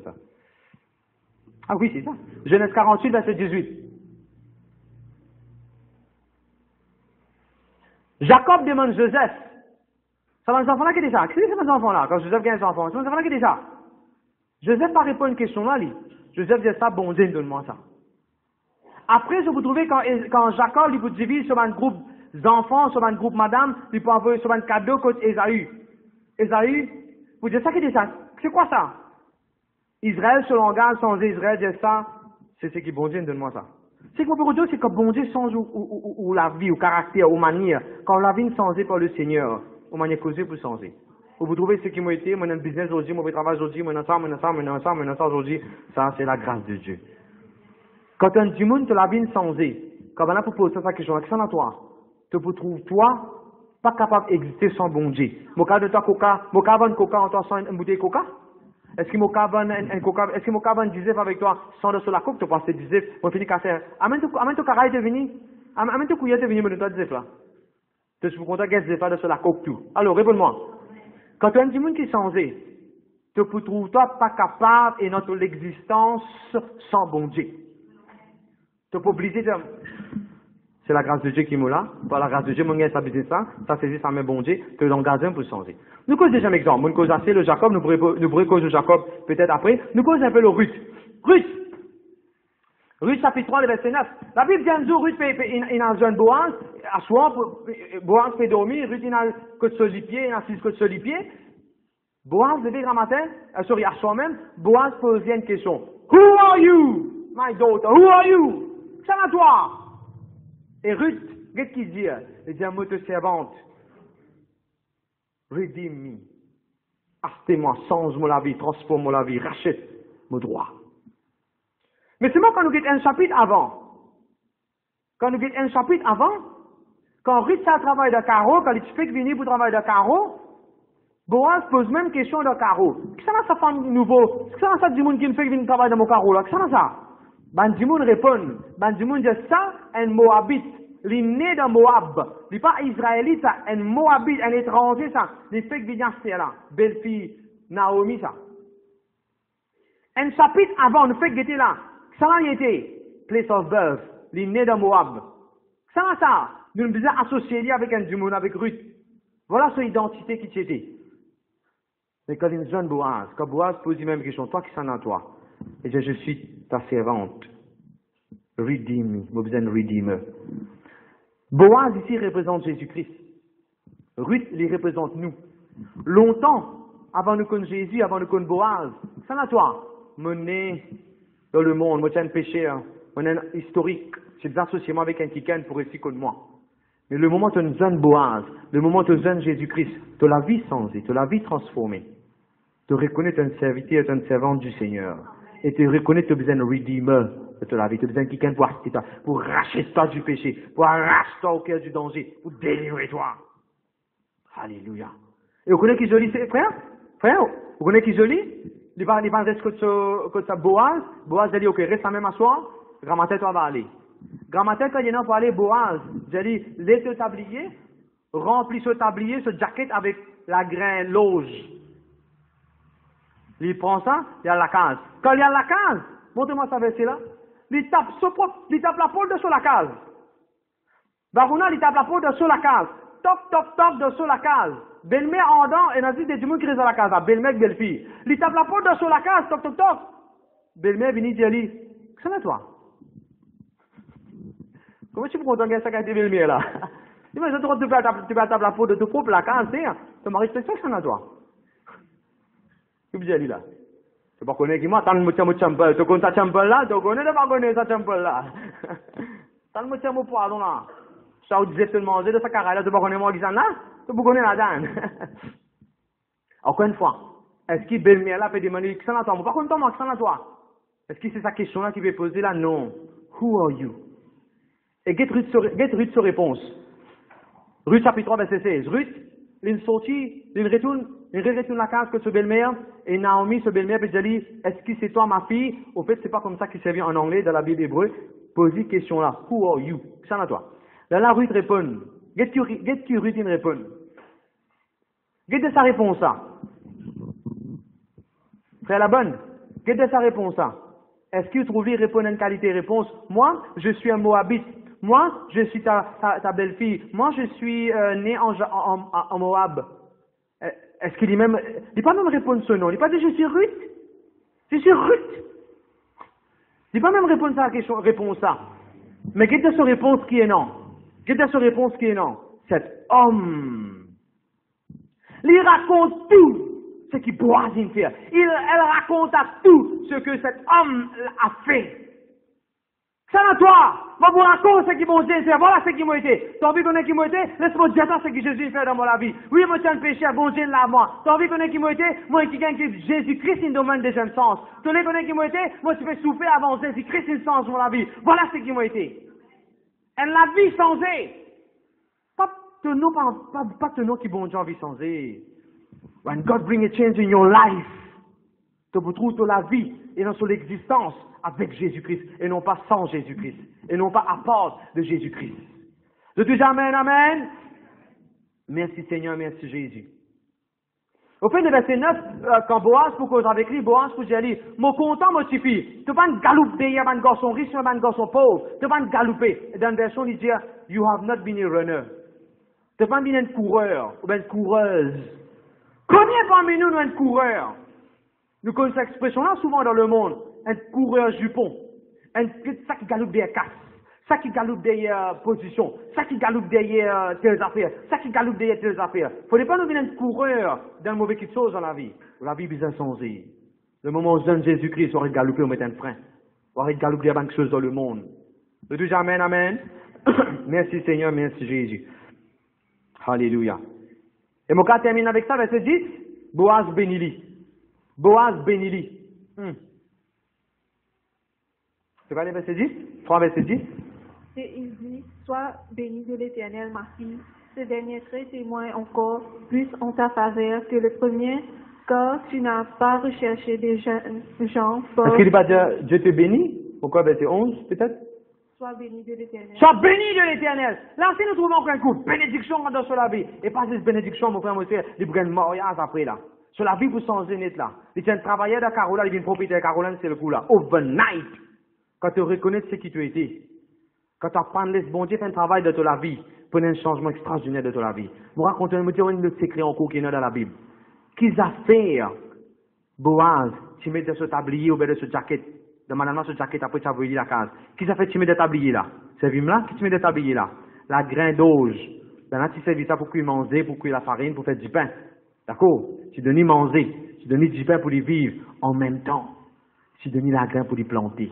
Ah oui, c'est ça. Genèse 48, verset 18. Jacob demande Joseph. Ça va les enfants là qui est déjà. Qu'est-ce que c'est mes enfants là? Quand Joseph gagne ses enfants, c'est mes enfants là qui est déjà. Joseph n'a pas répondu à une question là, lui. Joseph dit ça, bon Dieu, donne-moi ça. Après, je vous trouvez quand Jacob, il vous divise sur un groupe d'enfants, sur un groupe madame, il peut envoyer sur un cadeau contre Ésaü. Ésaü, vous dites ça qui est ça. C'est quoi ça? Israël, sur langage, sans Israël, dit ça, c'est ce qui bon Dieu, donne-moi ça. C'est que mon dire, c'est que bon Dieu change ou la vie, ou caractère, ou manière. Quand la vie est changée par le Seigneur, ou manière causée pour changer. Vous trouvez ce qui m'a été, mon business aujourd'hui, mon travail aujourd'hui, mon ça aujourd'hui, ça c'est la grâce de Dieu. Quand un du monde te la vie est changée, quand on a pour poser ça question, qu'est-ce que toi? Tu trouves toi pas capable d'exister sans bon Dieu. Mon cas de toi coca, mon cas de coca en toi sans une bouteille de coca? Est-ce que mon cabane disait avec toi, sans de la coque, tu passes disait, on finit qu'à faire. Amène ton carré de venir, amène ton couillère de venir, me toi disait là. Tu es content qu'elle disait pas de la coque tout. Alors, réponds-moi. Quand tu as un petit monde qui est changé, tu ne trouves toi pas capable et notre l'existence sans bon Dieu. Tu peux obligé de, c'est la grâce de Dieu qui m'a là. Par la grâce de Dieu, mon gars, ça c'est juste à mes bon Dieu, tu l'engages pour changer. Nous causons déjà un exemple. Nous causons assez le Jacob, nous pourrions causer le Jacob peut-être après. Nous causons un peu le Ruth. Ruth, chapitre 3, le verset 9. La Bible dit un jour, Ruth, il a un jeune Boaz, à soi, Boaz fait dormir, Ruth, il a côté sur les pieds, il a 6 côtes sur les pieds. Boaz, levé grand matin, à soi même, Boaz pose une question. Who are you, my daughter? Who are you? C'est à toi. Et Ruth, qu'est-ce qu'il dit? Il dit un mot de servante. Redeem me. Achetez-moi, change-moi la vie, transforme-moi la vie, rachète mon droit. Mais c'est moi quand nous guettons un chapitre avant. Quand Ruth a travaillé de carreau, quand il fait venir pour travailler de carreau, Boaz pose même question de carreau. Qu'est-ce que ça fait de nouveau? Qu'est-ce que ça du monde qui me fait venir travailler de mon carreau là? Qu'est-ce que ça? Ben du monde répond. Ben du monde dit ça, un Moabite. Il est né de Moab. Il n'est pas israélite, ça. Un Moabite, un étranger, ça. Il fait que vient là. Belle-fille, Naomi, ça. Un chapitre avant, on fait que était là. Ça là, il était. Place of birth. Il est né de Moab. Ça. Nous nous faisons associer avec un du monde, avec Ruth. Voilà son identité qui était. Mais quand une jeune Boaz, quand Boaz pose la même question, toi qui s'en as toi? Et je suis ta servante. Redeem me. J'ai besoin de redeemer. Boaz ici représente Jésus-Christ. Ruth les représente nous. Longtemps, avant de connaître Jésus, avant de connaître Boaz. Ça n'a toi. Mener dans le monde, moi, j'ai un péché, on est historique. J'ai des associations avec un qui pour ici comme moi. Mais le moment où tu as une jeune Boaz, le moment où tu as une jeune Jésus-Christ, tu as la vie changée, tu as la vie transformée. Tu reconnais que tu es un serviteur, tu es un servant du Seigneur. Et tu reconnais que tu as besoin de redeemer de la vie. Tu as besoin de quelqu'un pour racheter toi du péché, pour arracher toi au cœur du danger, pour délivrer toi. Alléluia. Et vous connaissez qui joli, frère? Frère, vous connaissez qui joli? Il va rester que ça Boaz. Boaz a dit, ok, reste même à soir. Grand-matin, toi va aller. Grand-matin, quand il y en a pour aller, Boaz, j'ai dit, laisse ce tablier, remplis ce tablier, ce jacket avec la grain loge. Il prend ça, il y a la case. Quand il y a la case, montrez-moi ça verset-là. Il tape la peau de sur la case. Barouna, il tape la peau de sur la case. Top de sur la case. Belle-mère en dents, et n'a dit des gens qui restent dans la case. Belle-mère, belle-fille. Il tape la peau de sur la case, top. Belle-mère vient dire, qu'est-ce que c'est toi? Comment tu peux content ça quand tu es belle-mère là? Imagine, tu peux taper la peau de ton propre la case, tu m'as respecté ça, toi. Qu'est-ce que tu là? Tu pas connaître qui moi, t'as le chambre, tu connais ta chambre là, tu connais pas connaître sa chambre là. T'as le chambre poisson là. Ça vous disait de manger de sa carrière là, tu pas connaître moi qui s'en là, tu pas connaître la donne. Encore une fois, est-ce qu'il belle-mère là peut demander qui s'en à toi? Moi, pas connaître moi qui s'en à toi. Est-ce que c'est sa question là qui veut poser là? Non. Who are you? Et get Ruth sa réponse. Ruth chapitre 3 verset 16. Ruth, il sortit, il retourne la case que ce belle-mère, et Naomi, ce belle-mère, puis elle dit, est-ce que c'est toi ma fille? Au fait, c'est pas comme ça qu'il s'est en anglais dans la Bible hébreu. Posez question là. Who are you? Ça à toi. Là, la Ruth répond. Get que Ruth il répond. Get de sa réponse ça. Frère la bonne. Get de sa réponse ça. Est-ce que tu trouves lui répondre une qualité réponse? Moi, je suis un Moabite. Moi, je suis ta belle-fille. Moi, je suis né en Moab. Est-ce qu'il dit même... Il n'est pas même répondre ce nom. Il n'est pas dit je suis Ruth. Je suis Ruth. Il n'est pas même répondre à la question, réponse ça. Mais qu'est-ce que sa réponse qui est non? Qu'est-ce que sa réponse qui est non? Cet homme. Il raconte tout ce qu'il doit faire. Elle raconte à tout ce que cet homme a fait. Ça à toi, va vous raconter ce qu'ils m'ont dit, voilà ce qu'ils m'ont été. T'as envie de connaître qui m'ont été, laisse-moi dire ça ce que Jésus fait dans mon vie. Oui, moi, tu as un péché, bon Dieu, lave-moi. T'as envie de connaître qui m'ont été, moi, qui gagne Jésus-Christ, il demande des jeunes sens. Tu veux connaître qui m'ont été, moi, tu peux souffrir avant Jésus-Christ, il change mon vie. Voilà ce qu'ils m'ont été. Et la vie changée. Pas de nom qui bon Dieu en vie changée. When God bring a change in your life, tu vous trouves dans la vie et dans l'existence avec Jésus-Christ et non pas sans Jésus-Christ et non pas à part de Jésus-Christ. Je dis amen, amen. Merci Seigneur, merci Jésus. Au fin de verset 9, quand Boaz pour cause avec lui, Boaz pour dire, mon content me suffit. Tu vas pas galouper, un garçon riche, un garçon pauvre. Tu vas pas galouper. Dans la version, il dit, you have not been a runner. Tu vas pas bien un coureur ou bien une coureuse. Combien parmi nous un coureur? Nous connaissons cette expression-là souvent dans le monde. Un coureur jupon. Ça qui galoupe derrière casse. Ça qui galoupe derrière position. Ça qui galoupe derrière telles affaires. Ça qui galoupe derrière telles affaires. Il ne faudrait pas nous venir un coureur d'un mauvais quelque chose dans la vie. La vie est insensée. Le moment où je donne Jésus-Christ, on va galouper, on met un frein. On va galouper derrière quelque chose dans le monde. Je dis amen, amen. Merci Seigneur, merci Jésus. Alléluia. Et mon cas termine avec ça, verset 10. Boaz bénit-lui. Boaz bénit-lui. C'est pas les versets 10? 3 versets 10. Et il dit, sois béni de l'Éternel, ma fille. Ce dernier trait témoigne encore plus en ta faveur que le premier, car tu n'as pas recherché des gens forts. Est-ce qu'il va dire, Dieu te bénit? Pourquoi verset 11, peut-être? Sois béni de l'Éternel. Sois béni de l'Éternel. Là, si nous trouvons encore un coup, bénédiction dans la vie. Et pas juste bénédiction, mon frère, mon frère, il prend mariage après là. Sur la vie pour changer net là. Il tient travailler dans Caroline, il vient propriétaire Caroline, c'est le coup là. Overnight. Quand tu reconnais ce qui tu as été. Quand tu apprends laisse bon Dieu faire un travail de ta vie. Pour un changement extraordinaire de ta vie. Vous racontez, me dire une secret encore qui est dans la Bible. Qu'ils affaires, Boaz, tu mets de ce tablier ou bien de ce jacket. Demande-moi ce jacket après tu as volé la case. Qu'ils a fait tu mets de tablier là? C'est vu là? Qui tu mets de tablier là? La grain d'auge. Là, tu servis ça pour cuire manger, pour cuire la farine, pour faire du pain. D'accord? Tu donnes manger, tu donnes du pain pour les vivre, en même temps, tu donnes la graine pour les planter.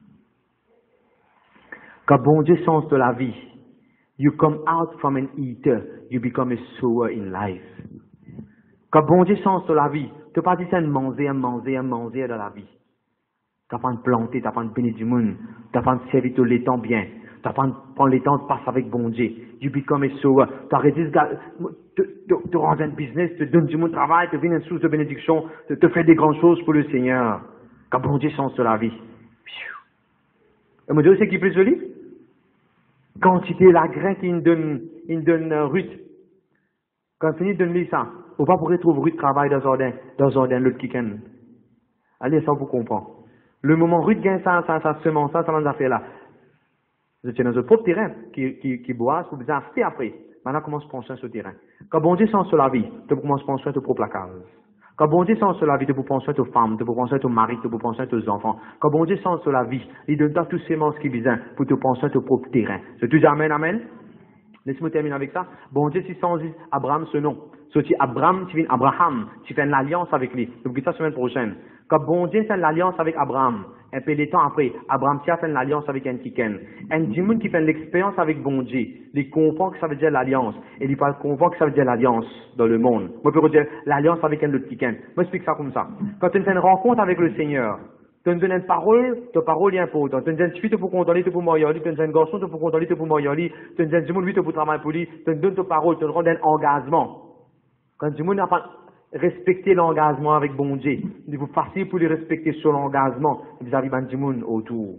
Quand bon Dieu sens de la vie, you come out from an eater, you become a sower in life. Quand bon Dieu sens de la vie, tu pas dit ça de manger dans la vie. Tu apprends de planter, tu apprends de bénir du monde, tu apprends de servir tout les temps bien, tu apprends de prendre les temps de passer avec bon Dieu. You become a sower. Tu arrêtes de rendre un business, te donnes du monde travail, te viens une source de bénédiction, te fais des grandes choses pour le Seigneur. Quand bon Dieu sens de la vie. Et mon Dieu, c'est qui est plus joli? Quantité la graine qu'il donne Ruth. Quand il finit de donner ça, on va pouvoir trouver Ruth travail dans un jardin, l'autre qui can. Allez, ça vous comprend. Le moment Ruth gagne sa semence, ça dans affaires là. Je tiens dans un propre terrain qui boit, pour vous acheter après. Maintenant, commence à prendre soin sur le terrain. Quand bon Dieu sent sur la vie, tu commences à prendre soin de ton propre case. Quand bon Dieu sent sur la vie, tu peux prendre soin de tes femmes, tu peux prendre soin de ton mari, tu peux prendre soin de tes enfants. Quand bon Dieu sent sur la vie, il donne tous ces semences qui visent pour te prendre soin de ton propre terrain. C'est tout amen, amen? Laisse-moi terminer avec ça. Bon Dieu, si sans Abraham ce nom. Si Abraham, tu viens Abraham, tu fais une alliance avec lui. Donc, ça semaine prochaine. Quand bon Dieu fait une alliance avec Abraham, un peu de temps après, Abraham a fait une alliance avec un Kiken. Un démon qui fait l'expérience avec bon Dieu, il comprend que ça veut dire l'alliance. Et il comprend que ça veut dire l'alliance dans le monde. Moi, je peux dire l'alliance avec un autre Kiken. Moi, j'explique ça comme ça. Quand tu fais une rencontre avec le Seigneur, tu donnes une parole, ta parole est importante. Tu donnes une fille pour contrôler, tu pour mourir. Tu donnes un garçon pour contrôler, tu pour mourir. Tu donnes un monde pour travailler pour lui. Tu donnes ta parole, tu donnes un engagement. Quand du monde n'a pas respecté l'engagement avec bon Dieu, il est facile pour lui respecter sur l'engagement vis-à-vis du monde autour.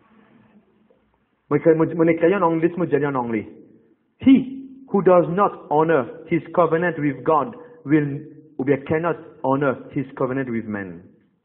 Mon écrit en anglais, je dis en anglais. He who does not honor his covenant with God will, ou bien cannot honor his covenant with men.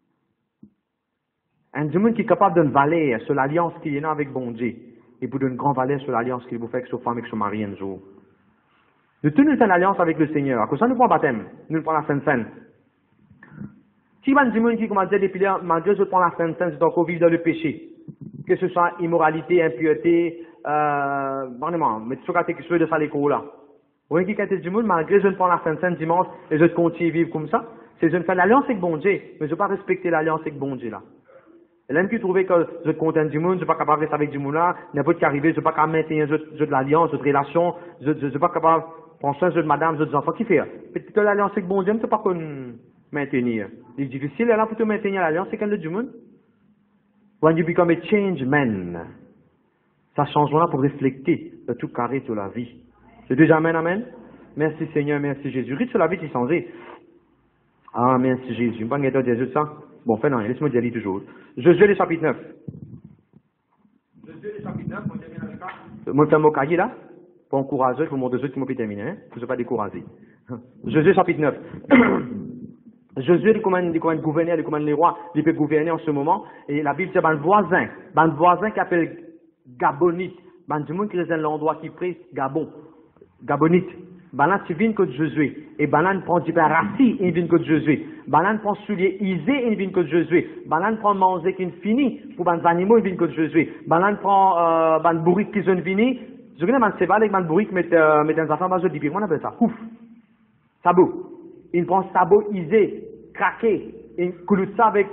Un du monde qui est capable d'une valeur sur l'alliance qu'il y a avec bon Dieu, et pour d'une grande valeur sur l'alliance qu'il vous fait avec son femme et son mari un jour. Nous tenons une alliance avec le Seigneur. À cause ça, nous prenons le baptême. Nous prenons la Sainte-Seine. Si il y a des gens qui commencent à dire depuis là, Dieu, je prends la Sainte-Seine, c'est encore vivre dans le péché. Que ce soit immoralité, impureté, vraiment, mais tu sais quelque chose de ça l'école là. Ou un qui a du monde, malgré je ne prends la Sainte-Seine dimanche et je continue à vivre comme ça, c'est je ne fais l'alliance avec bon Dieu, mais je ne veux pas respecter l'alliance avec bon Dieu là. Et l'un qui trouvait que je suis content du monde, je ne suis pas capable de rester avec du monde là, n'importe qui arrive, je ne suis pas capable de maintenir de l'alliance, de relation, je ne suis pas capable prendre soin de madame, de enfants, qui fait? Peut-être l'alliance avec bon Dieu, je ne sais pas qu'on maintenir. C'est difficile, là, pour te maintenir l'alliance, c'est qu'elle du monde. When you become a change man, ça change là pour refléter de tout carré sur la vie. C'est déjà amen, amen? Merci Seigneur, merci Jésus. Rite sur la vie qui changé. Ah, merci Jésus. Je ne vais pas dire ça. Bon, fait non, laisse-moi dire toujours. Josué le chapitre 9. Josué le chapitre 9, on termine avec ça. Moi, je fais mon cahier là. Pas encourager, pour montrer ceux qui m'ont pu terminer, hein. Je ne pas décourager. Josué chapitre 9. Josué, il commande gouverneur, il commande les rois, il peut gouverner en ce moment. Et la Bible dit, ben, le voisin qui appelle Gabonite. Ben, du monde qui est dans l'endroit qui prie, Gabonite. Ben là, tu viens que Josué. Et ben là, il prend du pain rassis, il vient que Josué. Ben là, il prend soulier isé, il vient que Josué. Ben là, il prend manger qui fini, pour ben animaux, il vient que Josué. Ben là, il prend, ben bourrique qui sont fini. Je connais, ben c'est pas avec ben bourrique, mais un enfant, ben je dis, comment on appelle ça? Ouf. Sabot. Il prend sabot isé, craqué, il coule ça avec,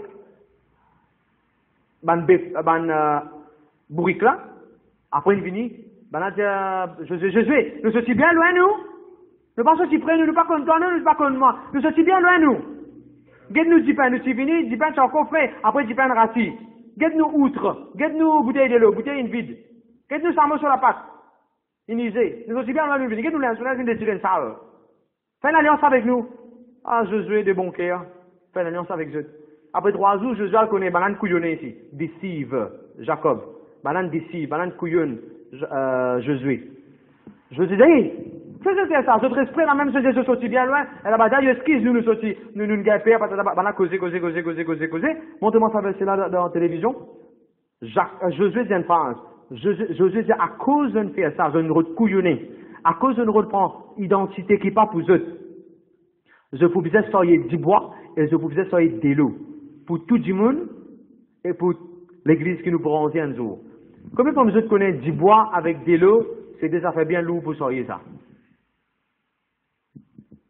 bourrique là. Après, il finit, ben là, Josué, nous sommes bien loin, nous? Nous pas sortis près, nous ne pas contents, nous ne pas contre moi. Nous sommes bien loin, nous. Guide-nous du pain, nous sommes venus, du pain, c'est encore fait, après du pain rassis. Guide-nous outre, guide-nous bouteille de l'eau, bouteille vide. Guide-nous ça sur la patte. Inisé. Nous sommes bien loin, nous venons, guide-nous l'insolence, une décision sale. Fais une alliance avec nous. Ah, Josué de bon cœur. Fais une alliance avec eux. Après 3 jours, Josué connaît banane couillonnée ici. Décive, Jacob. Banane décive, banane couillonne, Josué. Josué dit, hey, c'est ça, notre esprit, la même chose, je sorti bien loin, et la bataille, excuse, nous sortis, nous guépés, banane causer. Montre-moi ça, verset là, dans la télévision. Josué dit une phrase. Josué dit, à cause de faire ça, je ne route couillonné, à cause de ne prendre identité qui n'est pas pour eux, je pouvais sortir du bois, et je pouvais sortir de l'eau. Pour tout le monde, et pour l'église qui nous prend un jour. Combien de vous connaissez du bois avec de l'eau, c'est déjà fait bien lourd pour sortir ça.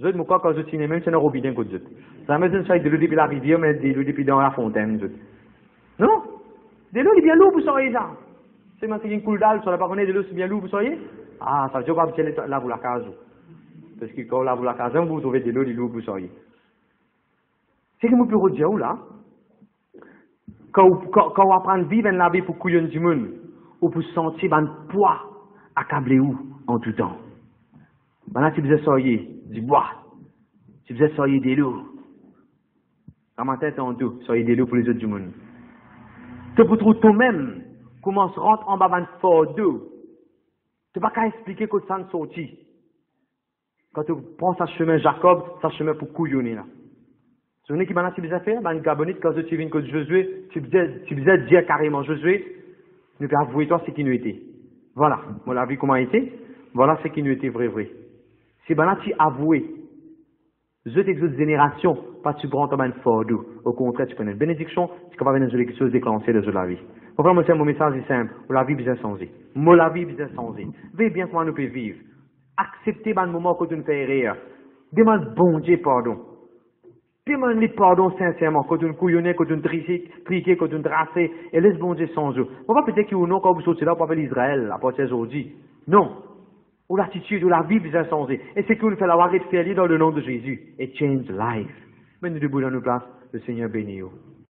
Je dis, moi, quand je suis même, c'est un robinet que je dis. Ça me dit, ça, de l'eau depuis la rivière, mais de l'eau depuis dans la fontaine, je dis. Non? De l'eau, il est bien lourd pour soyez ça. C'est maintenant qu'il y a une coule d'âle, sur la parole de l'eau, c'est bien lourd pour soyez? Ah, ça veut dire que c'est là, vous la case. Parce que quand là, vous la case, vous trouvez de l'eau, il est lourd pour soyez. C'est que moi, peux redire où, là? Quand on apprend à vivre dans la vie pour couillonner du monde, ou pour sentir un poids accablé où, en tout temps. Maintenant, si vous êtes soyez du bois, si vous êtes soyez des loups, dans ma tête en tout, soyez des loups pour les autres du monde. Tu peux trouver toi-même comment se rentrer en bas d'un fort d'eau. Tu n'as pas qu'à expliquer que ça ne sortit. Quand tu prends sa chemin Jacob, sa chemin pour couillonner là. Tu sais qui maintenant si vous avez fait, ben Gabonite quand tu viens que Josué, tu faisais dire carrément Josué, nous peux avouer toi ce qui nous était. Voilà, on l'a vu comment il était. Voilà ce qui nous était vrai. Si ben là tu avoues, je t'exauce génération, pas tu prends comme un fort d'eau. Au contraire, tu prends une bénédiction, tu es capable de quelque chose déclencher de la vie. Pour vraiment, mon message est simple. La vie besoin changer. La vie besoin changer. Veuillez bien comment nous pouvons vivre. Acceptez le moment que tu nous fais rire. Demande bon Dieu pardon. Demande-lui pardon sincèrement, quand tu nous couillonnais, quand tu nous triquais, quand tu nous tracais, et laisse bon Dieu changer. On va peut-être qu'il y a quand vous sortez là, pour appeler Israël, à partir d'aujourd'hui. Non. Ou l'attitude, ou la vie besoin changer. Et c'est que nous fait la warée de faire dans le nom de Jésus. Et change life. Mais nous debout dans nos places, le Seigneur bénit.